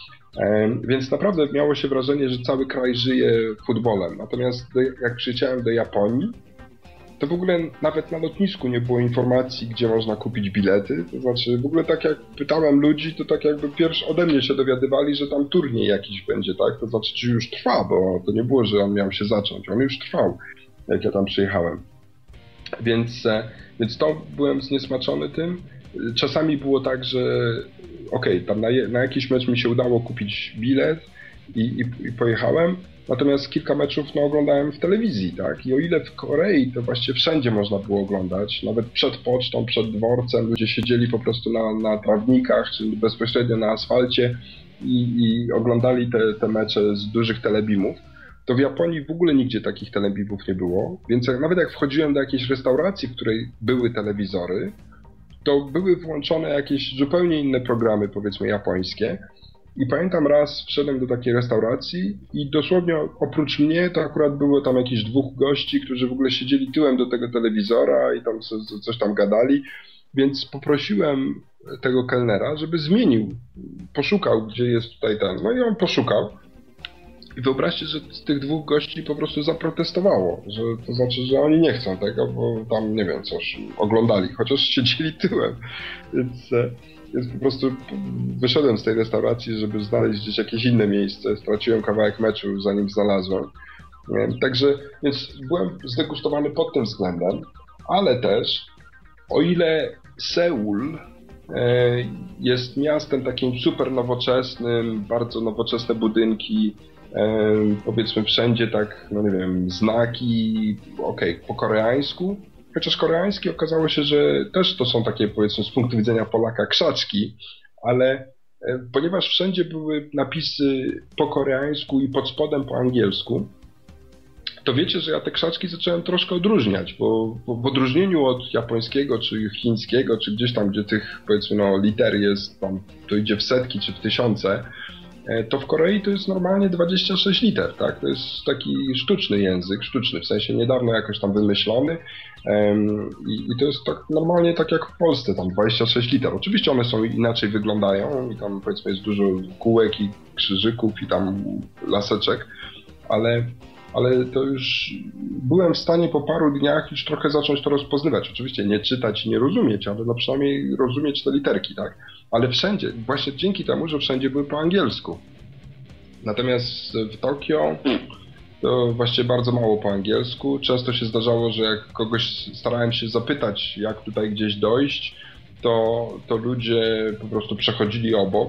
Więc naprawdę miało się wrażenie, że cały kraj żyje futbolem. Natomiast jak przyleciałem do Japonii, to w ogóle nawet na lotnisku nie było informacji, gdzie można kupić bilety. To znaczy w ogóle tak jak pytałem ludzi, to tak jakby pierwszy ode mnie się dowiadywali, że tam turniej jakiś będzie, tak? To znaczy, czy już trwa, bo to nie było, że on miał się zacząć. On już trwał, jak ja tam przyjechałem. Więc, więc to byłem zniesmaczony tym. Czasami było tak, że okej, okay, tam na, je, na jakiś mecz mi się udało kupić bilet i, i, i pojechałem. Natomiast kilka meczów no, oglądałem w telewizji, tak? I o ile w Korei to właściwie wszędzie można było oglądać, nawet przed pocztą, przed dworcem, ludzie siedzieli po prostu na, na trawnikach, czyli bezpośrednio na asfalcie i, i oglądali te, te mecze z dużych telebimów, to w Japonii w ogóle nigdzie takich telebimów nie było, więc jak, nawet jak wchodziłem do jakiejś restauracji, w której były telewizory, to były włączone jakieś zupełnie inne programy, powiedzmy japońskie. I pamiętam raz wszedłem do takiej restauracji i dosłownie oprócz mnie to akurat było tam jakieś dwóch gości, którzy w ogóle siedzieli tyłem do tego telewizora i tam co, coś tam gadali, więc poprosiłem tego kelnera, żeby zmienił, poszukał, gdzie jest tutaj ten, no i on poszukał. I wyobraźcie, że z tych dwóch gości po prostu zaprotestowało, że to znaczy, że oni nie chcą tego, bo tam, nie wiem, coś oglądali, chociaż siedzieli tyłem, więc... Więc po prostu wyszedłem z tej restauracji, żeby znaleźć gdzieś jakieś inne miejsce. Straciłem kawałek meczu, zanim znalazłem. Także, więc byłem zdegustowany pod tym względem, ale też, o ile Seul jest miastem takim super nowoczesnym, bardzo nowoczesne budynki, powiedzmy wszędzie tak, no nie wiem, znaki, okej, okay, po koreańsku, chociaż koreański okazało się, że też to są takie, powiedzmy, z punktu widzenia Polaka krzaczki, ale ponieważ wszędzie były napisy po koreańsku i pod spodem po angielsku, to wiecie, że ja te krzaczki zacząłem troszkę odróżniać, bo w odróżnieniu od japońskiego, czy chińskiego, czy gdzieś tam, gdzie tych, powiedzmy, no, liter jest, tam to idzie w setki czy w tysiące, to w Korei to jest normalnie dwadzieścia sześć liter, tak? To jest taki sztuczny język, sztuczny, w sensie niedawno jakoś tam wymyślony um, i, i to jest tak normalnie tak jak w Polsce, tam dwadzieścia sześć liter. Oczywiście one są inaczej wyglądają i tam powiedzmy jest dużo kółek i krzyżyków i tam laseczek, ale, ale to już byłem w stanie po paru dniach już trochę zacząć to rozpoznawać. Oczywiście nie czytać i nie rozumieć, ale no przynajmniej rozumieć te literki, tak? Ale wszędzie, właśnie dzięki temu, że wszędzie były po angielsku. Natomiast w Tokio to właściwie bardzo mało po angielsku. Często się zdarzało, że jak kogoś starałem się zapytać, jak tutaj gdzieś dojść, to, to ludzie po prostu przechodzili obok.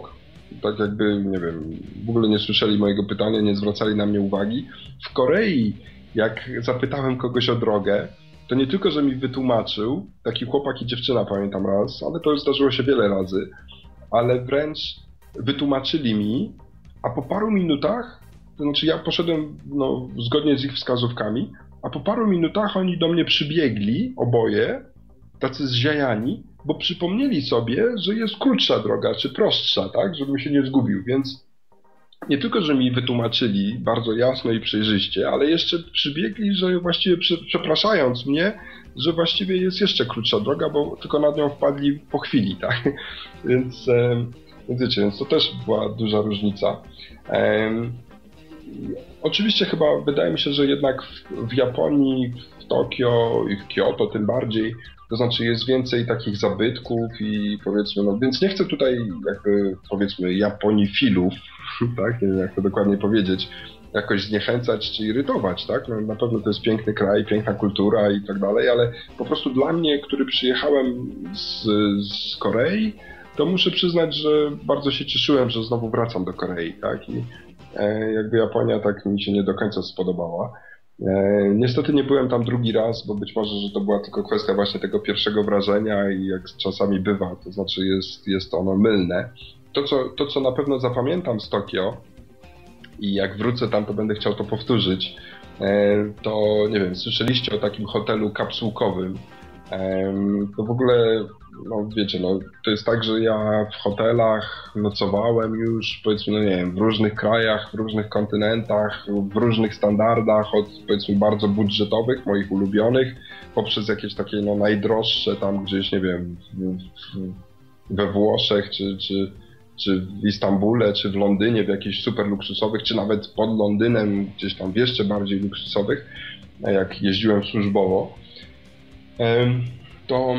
tak jakby, nie wiem, w ogóle nie słyszeli mojego pytania, nie zwracali na mnie uwagi. W Korei, jak zapytałem kogoś o drogę, to nie tylko, że mi wytłumaczył, taki chłopak i dziewczyna, pamiętam raz, ale to już zdarzyło się wiele razy, ale wręcz wytłumaczyli mi, a po paru minutach, to znaczy ja poszedłem no, zgodnie z ich wskazówkami, a po paru minutach oni do mnie przybiegli, oboje, tacy zziajani, bo przypomnieli sobie, że jest krótsza droga, czy prostsza, tak, żebym się nie zgubił, więc nie tylko, że mi wytłumaczyli bardzo jasno i przejrzyście, ale jeszcze przybiegli, że właściwie przepraszając mnie, że właściwie jest jeszcze krótsza droga, bo tylko nad nią wpadli po chwili, tak, więc, więc wiecie, więc to też była duża różnica. Um, oczywiście chyba wydaje mi się, że jednak w, w Japonii, w Tokio i w Kyoto tym bardziej, to znaczy jest więcej takich zabytków i powiedzmy, no więc nie chcę tutaj jakby powiedzmy japonifilów, tak, nie wiem jak to dokładnie powiedzieć, jakoś zniechęcać czy irytować, tak, no na pewno to jest piękny kraj, piękna kultura i tak dalej, ale po prostu dla mnie, który przyjechałem z, z Korei, to muszę przyznać, że bardzo się cieszyłem, że znowu wracam do Korei, tak, i e, jakby Japonia tak mi się nie do końca spodobała. E, niestety nie byłem tam drugi raz, bo być może, że to była tylko kwestia właśnie tego pierwszego wrażenia i jak czasami bywa, to znaczy jest, jest ono mylne. To co, to, co na pewno zapamiętam z Tokio i jak wrócę tam, to będę chciał to powtórzyć, e, to nie wiem, słyszeliście o takim hotelu kapsułkowym. E, to w ogóle, no wiecie, no to jest tak, że ja w hotelach nocowałem już, powiedzmy, no nie wiem, w różnych krajach, w różnych kontynentach, w różnych standardach, od powiedzmy bardzo budżetowych, moich ulubionych, poprzez jakieś takie no najdroższe tam gdzieś, nie wiem, w, w, we Włoszech, czy, czy, czy w Istambule, czy w Londynie, w jakichś super luksusowych, czy nawet pod Londynem, gdzieś tam w jeszcze bardziej luksusowych, jak jeździłem służbowo, to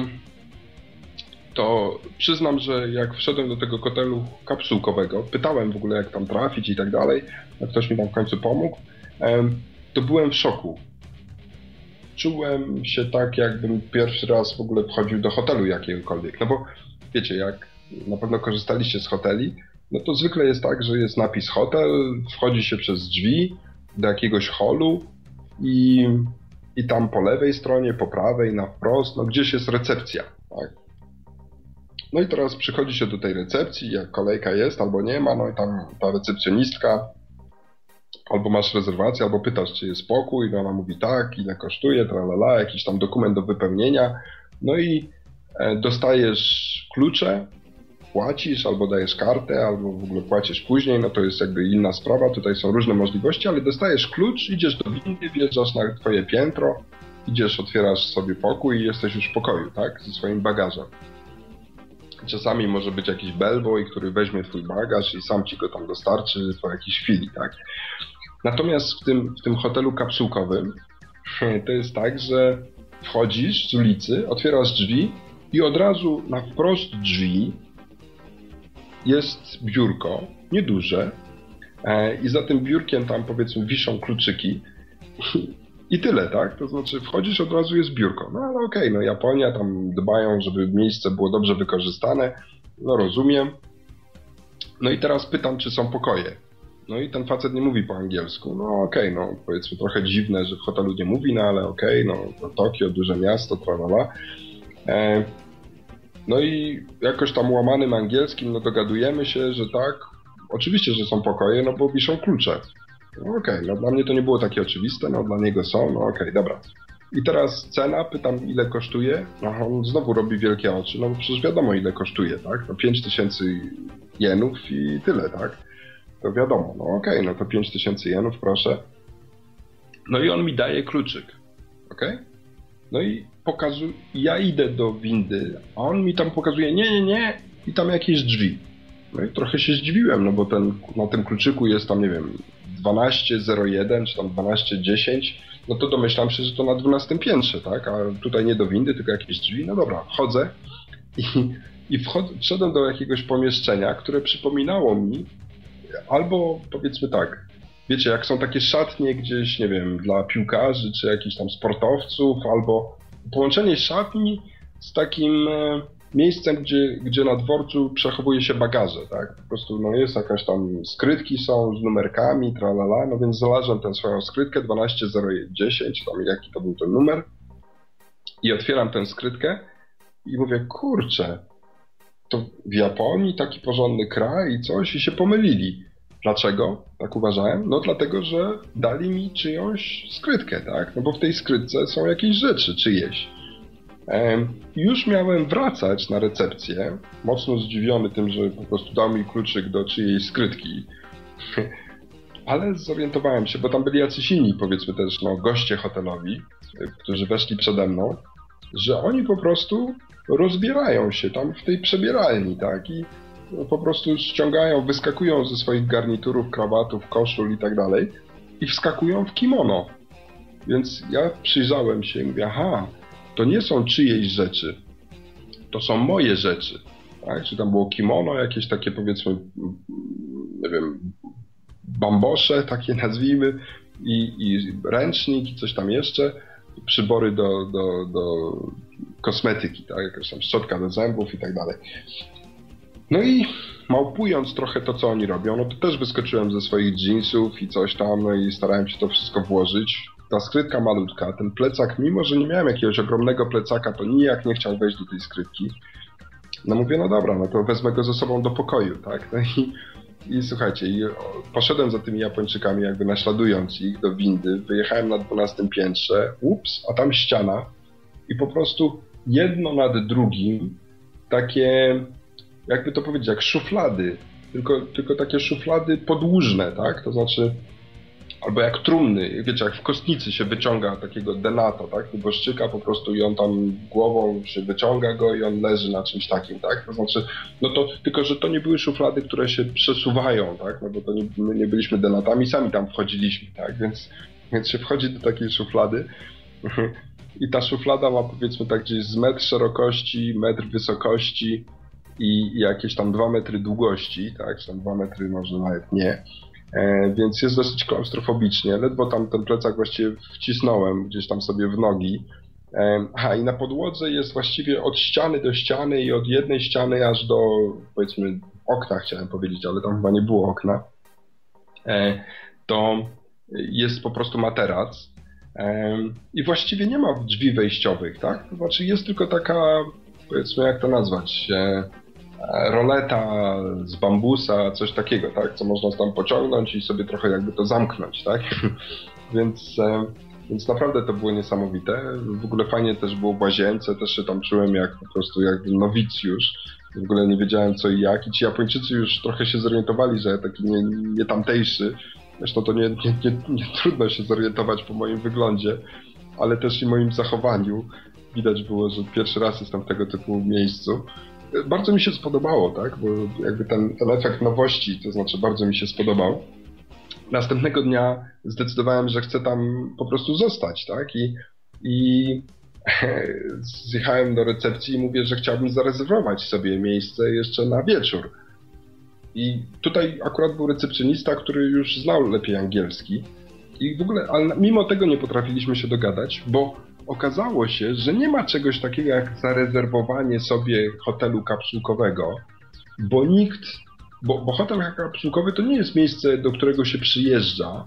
to przyznam, że jak wszedłem do tego hotelu kapsułkowego, pytałem w ogóle jak tam trafić i tak dalej, a ktoś mi tam w końcu pomógł, to byłem w szoku. Czułem się tak, jakbym pierwszy raz w ogóle wchodził do hotelu jakiegokolwiek, no bo wiecie, jak na pewno korzystaliście z hoteli, no to zwykle jest tak, że jest napis hotel, wchodzi się przez drzwi do jakiegoś holu i, i tam po lewej stronie, po prawej, na wprost, no gdzieś jest recepcja, tak? No i teraz przychodzi się do tej recepcji, jak kolejka jest albo nie ma, no i tam ta recepcjonistka albo masz rezerwację, albo pytasz, czy jest pokój, no ona mówi tak, ile kosztuje, tralala, jakiś tam dokument do wypełnienia, no i dostajesz klucze, płacisz, albo dajesz kartę, albo w ogóle płacisz później, no to jest jakby inna sprawa, tutaj są różne możliwości, ale dostajesz klucz, idziesz do windy, wjeżdżasz na twoje piętro, idziesz, otwierasz sobie pokój i jesteś już w pokoju, tak, ze swoim bagażem. Czasami może być jakiś bellboy, który weźmie twój bagaż i sam ci go tam dostarczy po jakiejś chwili, tak. Natomiast w tym, w tym hotelu kapsułkowym to jest tak, że wchodzisz z ulicy, otwierasz drzwi i od razu na wprost drzwi jest biurko, nieduże, i za tym biurkiem tam powiedzmy wiszą kluczyki i tyle, tak? To znaczy wchodzisz, od razu jest biurko. No ale okej, okay, no Japonia, tam dbają, żeby miejsce było dobrze wykorzystane, no rozumiem. No i teraz pytam, czy są pokoje. No i ten facet nie mówi po angielsku. No okej, okay, no powiedzmy trochę dziwne, że w hotelu nie mówi, no ale okej, okay, no, no Tokio, duże miasto, tralala. E, no i jakoś tam łamanym angielskim, no dogadujemy się, że tak, oczywiście, że są pokoje, no bo wiszą klucze. No okej, okay, no dla mnie to nie było takie oczywiste, no dla niego są, no okej, okay, dobra. I teraz cena, pytam ile kosztuje, no on znowu robi wielkie oczy, no bo przecież wiadomo ile kosztuje, tak? No pięć tysięcy jenów i tyle, tak? To wiadomo, no okej, okay, no to pięć tysięcy jenów, proszę. No i on mi daje kluczyk, okej? Okay? No i pokazuje, ja idę do windy, a on mi tam pokazuje nie, nie, nie i tam jakieś drzwi. No i trochę się zdziwiłem, no bo ten, na tym kluczyku jest tam, nie wiem, dwanaście zero jeden czy tam dwanaście dziesięć, no to domyślam się, że to na dwunastym piętrze, tak? A tutaj nie do windy, tylko jakieś drzwi. No dobra, wchodzę i, i wchodzę, wszedłem do jakiegoś pomieszczenia, które przypominało mi albo powiedzmy tak, wiecie, jak są takie szatnie gdzieś, nie wiem, dla piłkarzy czy jakichś tam sportowców, albo połączenie szatni z takim miejscem, gdzie, gdzie na dworcu przechowuje się bagaże, tak? Po prostu no jest jakaś tam, skrytki są z numerkami, tralala, no więc znalazłem tę swoją skrytkę dwanaście zero dziesięć, tam jaki to był ten numer i otwieram tę skrytkę i mówię, kurczę, to w Japonii taki porządny kraj i coś i się pomylili. Dlaczego? Tak uważałem? No dlatego, że dali mi czyjąś skrytkę, tak? No bo w tej skrytce są jakieś rzeczy czyjeś. Ehm, już miałem wracać na recepcję, mocno zdziwiony tym, że po prostu dał mi kluczyk do czyjejś skrytki. Ale zorientowałem się, bo tam byli jacyś inni, powiedzmy też, no, goście hotelowi, którzy weszli przede mną, że oni po prostu rozbierają się tam w tej przebieralni, tak? I po prostu ściągają, wyskakują ze swoich garniturów, krawatów, koszul i tak dalej i wskakują w kimono. Więc ja przyjrzałem się i mówię, aha, to nie są czyjeś rzeczy, to są moje rzeczy, tak? Czy tam było kimono, jakieś takie, powiedzmy, nie wiem, bambosze, takie nazwijmy, i, i ręcznik, i coś tam jeszcze, przybory do, do, do kosmetyki, tak? Jakaś tam szczotka do zębów i tak dalej. No i małpując trochę to, co oni robią, no to też wyskoczyłem ze swoich jeansów i coś tam, no i starałem się to wszystko włożyć. Ta skrytka malutka, ten plecak, mimo że nie miałem jakiegoś ogromnego plecaka, to nijak nie chciał wejść do tej skrytki. No mówię, no dobra, no to wezmę go ze sobą do pokoju, tak? No i, i słuchajcie, i poszedłem za tymi Japończykami, jakby naśladując ich do windy, wyjechałem na dwunastym piętrze, ups, a tam ściana i po prostu jedno nad drugim takie, jakby to powiedzieć, jak szuflady, tylko, tylko takie szuflady podłużne, tak? To znaczy, albo jak trumny, wiecie, jak w kostnicy się wyciąga takiego denata, tak? Nieboszczyka po prostu i on tam głową się wyciąga go i on leży na czymś takim, tak? To znaczy, no to, tylko że to nie były szuflady, które się przesuwają, tak? No bo to nie, my nie byliśmy denatami, sami tam wchodziliśmy, tak? Więc, więc się wchodzi do takiej szuflady i ta szuflada ma, powiedzmy tak, gdzieś z metr szerokości, metr wysokości i jakieś tam dwa metry długości, tak? Czy tam dwa metry może nawet nie. E, więc jest dosyć klaustrofobicznie. Ledwo tam ten plecak właściwie wcisnąłem gdzieś tam sobie w nogi. E, aha, i na podłodze jest właściwie od ściany do ściany i od jednej ściany aż do, powiedzmy, okna chciałem powiedzieć, ale tam chyba nie było okna. E, to jest po prostu materac. E, I właściwie nie ma drzwi wejściowych, tak? To znaczy jest tylko taka, powiedzmy, jak to nazwać, e, roleta z bambusa, coś takiego, tak, co można tam pociągnąć i sobie trochę jakby to zamknąć, tak, więc, więc naprawdę to było niesamowite. W ogóle fajnie też było w łazience, też się tam czułem jak po prostu jak nowicjusz, w ogóle nie wiedziałem co i jak i ci Japończycy już trochę się zorientowali, że ja taki nie, nie tamtejszy, zresztą to nie, nie, nie, nie trudno się zorientować po moim wyglądzie, ale też i moim zachowaniu. Widać było, że pierwszy raz jestem w tego typu miejscu. Bardzo mi się spodobało, tak, bo jakby ten, ten efekt nowości, to znaczy bardzo mi się spodobał. Następnego dnia zdecydowałem, że chcę tam po prostu zostać, tak, i, i zjechałem do recepcji i mówię, że chciałbym zarezerwować sobie miejsce jeszcze na wieczór. I tutaj akurat był recepcjonista, który już znał lepiej angielski i w ogóle, ale mimo tego nie potrafiliśmy się dogadać, bo okazało się, że nie ma czegoś takiego jak zarezerwowanie sobie hotelu kapsułkowego, bo nikt, bo, bo hotel kapsułkowy to nie jest miejsce, do którego się przyjeżdża,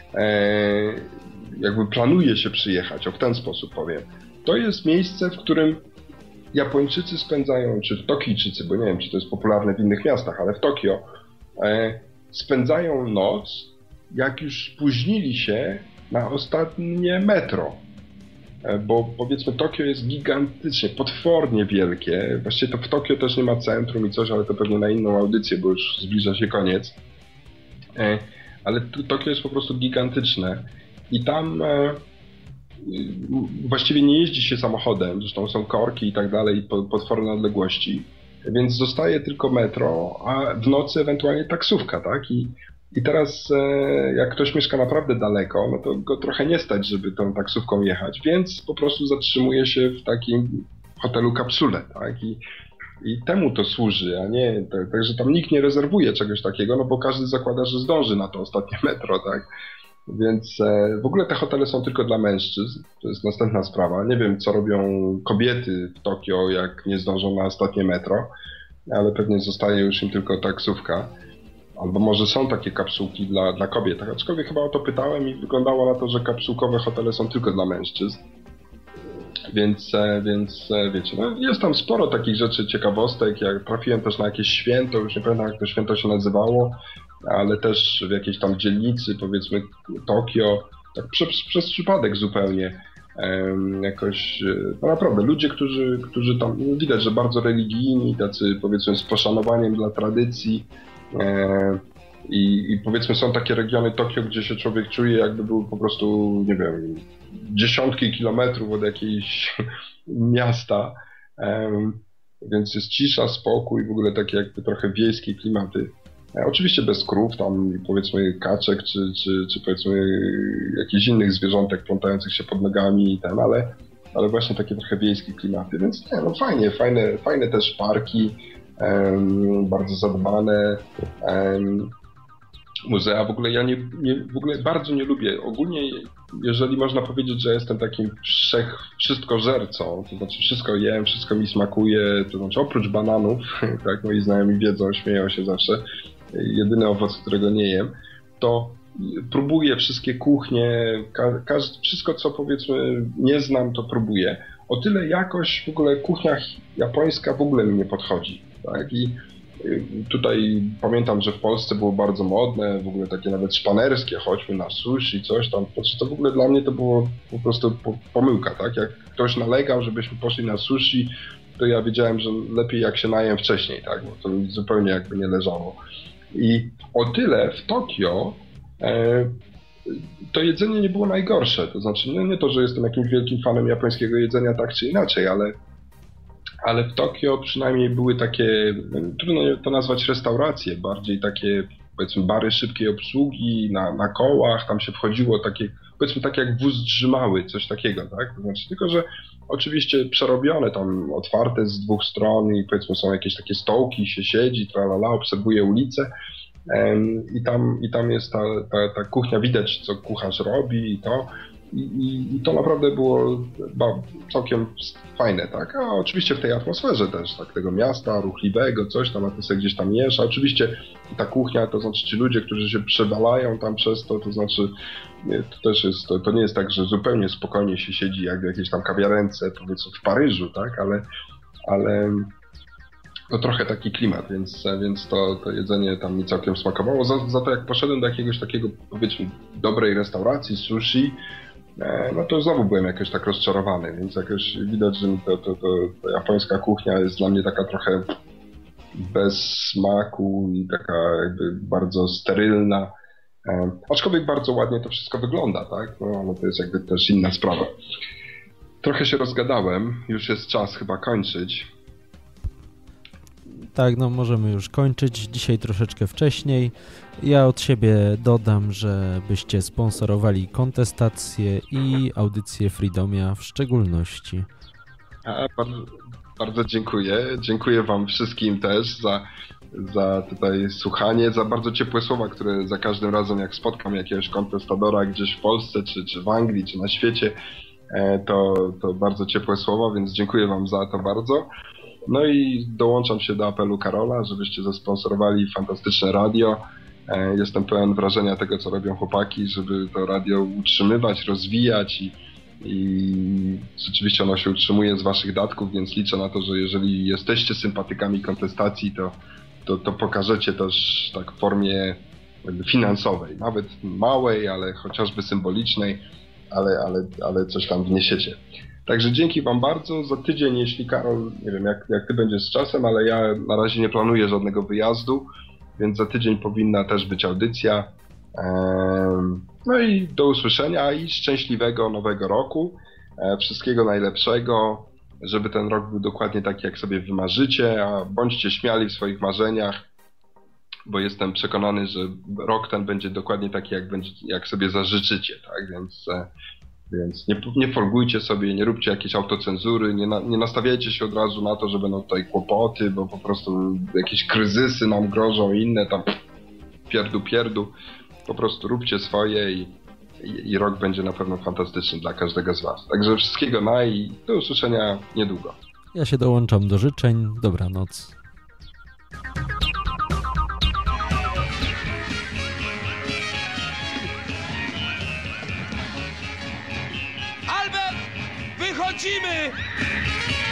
e, jakby planuje się przyjechać, o w ten sposób powiem. To jest miejsce, w którym Japończycy spędzają, czy Tokijczycy, bo nie wiem, czy to jest popularne w innych miastach, ale w Tokio, e, spędzają noc, jak już spóźnili się na ostatnie metro. Bo powiedzmy Tokio jest gigantycznie, potwornie wielkie. Właściwie to w Tokio też nie ma centrum i coś, ale to pewnie na inną audycję, bo już zbliża się koniec. Ale Tokio jest po prostu gigantyczne i tam właściwie nie jeździ się samochodem, zresztą są korki i tak dalej, potworne odległości, więc zostaje tylko metro, a w nocy ewentualnie taksówka, tak? I I teraz jak ktoś mieszka naprawdę daleko, no to go trochę nie stać, żeby tą taksówką jechać, więc po prostu zatrzymuje się w takim hotelu kapsule, tak? I, i temu to służy, a nie, tak, także tam nikt nie rezerwuje czegoś takiego, no bo każdy zakłada, że zdąży na to ostatnie metro, tak? Więc w ogóle te hotele są tylko dla mężczyzn, to jest następna sprawa. Nie wiem, co robią kobiety w Tokio, jak nie zdążą na ostatnie metro, ale pewnie zostaje już im tylko taksówka. Albo może są takie kapsułki dla, dla kobiet, aczkolwiek chyba o to pytałem i wyglądało na to, że kapsułkowe hotele są tylko dla mężczyzn. Więc, więc wiecie, no jest tam sporo takich rzeczy, ciekawostek. Ja trafiłem też na jakieś święto, już nie pamiętam jak to święto się nazywało, ale też w jakiejś tam dzielnicy, powiedzmy Tokio, tak przez, przez przypadek zupełnie. Jakoś, no naprawdę, ludzie, którzy, którzy tam, no widać, że bardzo religijni, tacy powiedzmy z poszanowaniem dla tradycji. I, I powiedzmy są takie regiony Tokio, gdzie się człowiek czuje, jakby był po prostu, nie wiem, dziesiątki kilometrów od jakiejś miasta, um, więc jest cisza, spokój, w ogóle takie jakby trochę wiejskie klimaty. E, oczywiście bez krów, tam powiedzmy kaczek, czy, czy, czy powiedzmy jakichś innych zwierzątek plątających się pod nogami i ten, ale, ale właśnie takie trochę wiejskie klimaty, więc nie, no fajnie, fajne, fajne też parki, um, bardzo zadbane. Um, Muzea, w ogóle ja nie, nie, w ogóle bardzo nie lubię. Ogólnie, jeżeli można powiedzieć, że jestem takim wszech, wszystkożercą, to znaczy wszystko jem, wszystko mi smakuje, to znaczy oprócz bananów, tak, moi znajomi wiedzą, śmieją się zawsze, jedyny owoc, którego nie jem, to próbuję wszystkie kuchnie, ka, ka, wszystko co powiedzmy nie znam, to próbuję. O tyle jakoś w ogóle kuchnia japońska w ogóle mi nie podchodzi, tak, i tutaj pamiętam, że w Polsce było bardzo modne, w ogóle takie nawet szpanerskie, chodźmy na sushi, coś tam. Znaczy to w ogóle dla mnie to było po prostu pomyłka, tak? Jak ktoś nalegał, żebyśmy poszli na sushi, to ja wiedziałem, że lepiej jak się najem wcześniej, tak? Bo to mi zupełnie jakby nie leżało. I o tyle w Tokio e, to jedzenie nie było najgorsze. To znaczy no nie to, że jestem jakimś wielkim fanem japońskiego jedzenia tak czy inaczej, ale Ale w Tokio przynajmniej były takie, trudno to nazwać restauracje, bardziej takie powiedzmy bary szybkiej obsługi na, na kołach, tam się wchodziło takie, powiedzmy tak jak wóz drzymały, coś takiego, tak? To znaczy tylko, że oczywiście przerobione, tam otwarte z dwóch stron i powiedzmy są jakieś takie stołki, się siedzi, tralala, obserwuje ulicę um, i, tam, i tam jest ta, ta, ta kuchnia, widać co kucharz robi i to. I, i, I to naprawdę było ba, całkiem fajne, tak? A oczywiście w tej atmosferze też, tak, tego miasta ruchliwego, coś tam, a ty sobie gdzieś tam jesz, a oczywiście ta kuchnia, to znaczy ci ludzie, którzy się przewalają tam przez to, to znaczy to też jest, to, to nie jest tak, że zupełnie spokojnie się siedzi jak w jakiejś tam kawiarence, powiedzmy w Paryżu, tak? Ale, ale no trochę taki klimat, więc, więc to, to jedzenie tam mi całkiem smakowało. Za, za to jak poszedłem do jakiegoś takiego, powiedzmy, dobrej restauracji, sushi, no to znowu byłem jakoś tak rozczarowany, więc jakoś widać, że to, to, to, to japońska kuchnia jest dla mnie taka trochę bez smaku i taka jakby bardzo sterylna, e, aczkolwiek bardzo ładnie to wszystko wygląda, tak? No, no to jest jakby też inna sprawa. Trochę się rozgadałem, już jest czas chyba kończyć. Tak, no możemy już kończyć. Dzisiaj troszeczkę wcześniej. Ja od siebie dodam, żebyście sponsorowali kontestację i audycję Freedomia w szczególności. A, bardzo, bardzo dziękuję. Dziękuję wam wszystkim też za, za tutaj słuchanie, za bardzo ciepłe słowa, które za każdym razem jak spotkam jakiegoś kontestadora gdzieś w Polsce, czy, czy w Anglii, czy na świecie, to, to bardzo ciepłe słowa, więc dziękuję wam za to bardzo. No i dołączam się do apelu Karola, żebyście zasponsorowali fantastyczne radio. Jestem pełen wrażenia tego, co robią chłopaki, żeby to radio utrzymywać, rozwijać i, i rzeczywiście ono się utrzymuje z waszych datków, więc liczę na to, że jeżeli jesteście sympatykami kontestacji, to, to, to pokażecie też tak w formie finansowej, nawet małej, ale chociażby symbolicznej, ale, ale, ale coś tam wniesiecie. Także dzięki wam bardzo. Za tydzień, jeśli Karol, nie wiem jak, jak ty będziesz z czasem, ale ja na razie nie planuję żadnego wyjazdu, więc za tydzień powinna też być audycja. No i do usłyszenia i szczęśliwego nowego roku. Wszystkiego najlepszego, żeby ten rok był dokładnie taki, jak sobie wymarzycie, a bądźcie śmiali w swoich marzeniach, bo jestem przekonany, że rok ten będzie dokładnie taki, jak, będzie, jak sobie zażyczycie, tak? Więc... Więc nie, nie folgujcie sobie, nie róbcie jakiejś autocenzury, nie, na, nie nastawiajcie się od razu na to, że będą tutaj kłopoty, bo po prostu jakieś kryzysy nam grożą i inne tam pierdu pierdu. Po prostu róbcie swoje i, i, i rok będzie na pewno fantastyczny dla każdego z was. Także wszystkiego na i do usłyszenia niedługo. Ja się dołączam do życzeń. Dobranoc. Albert! Wychodzimy!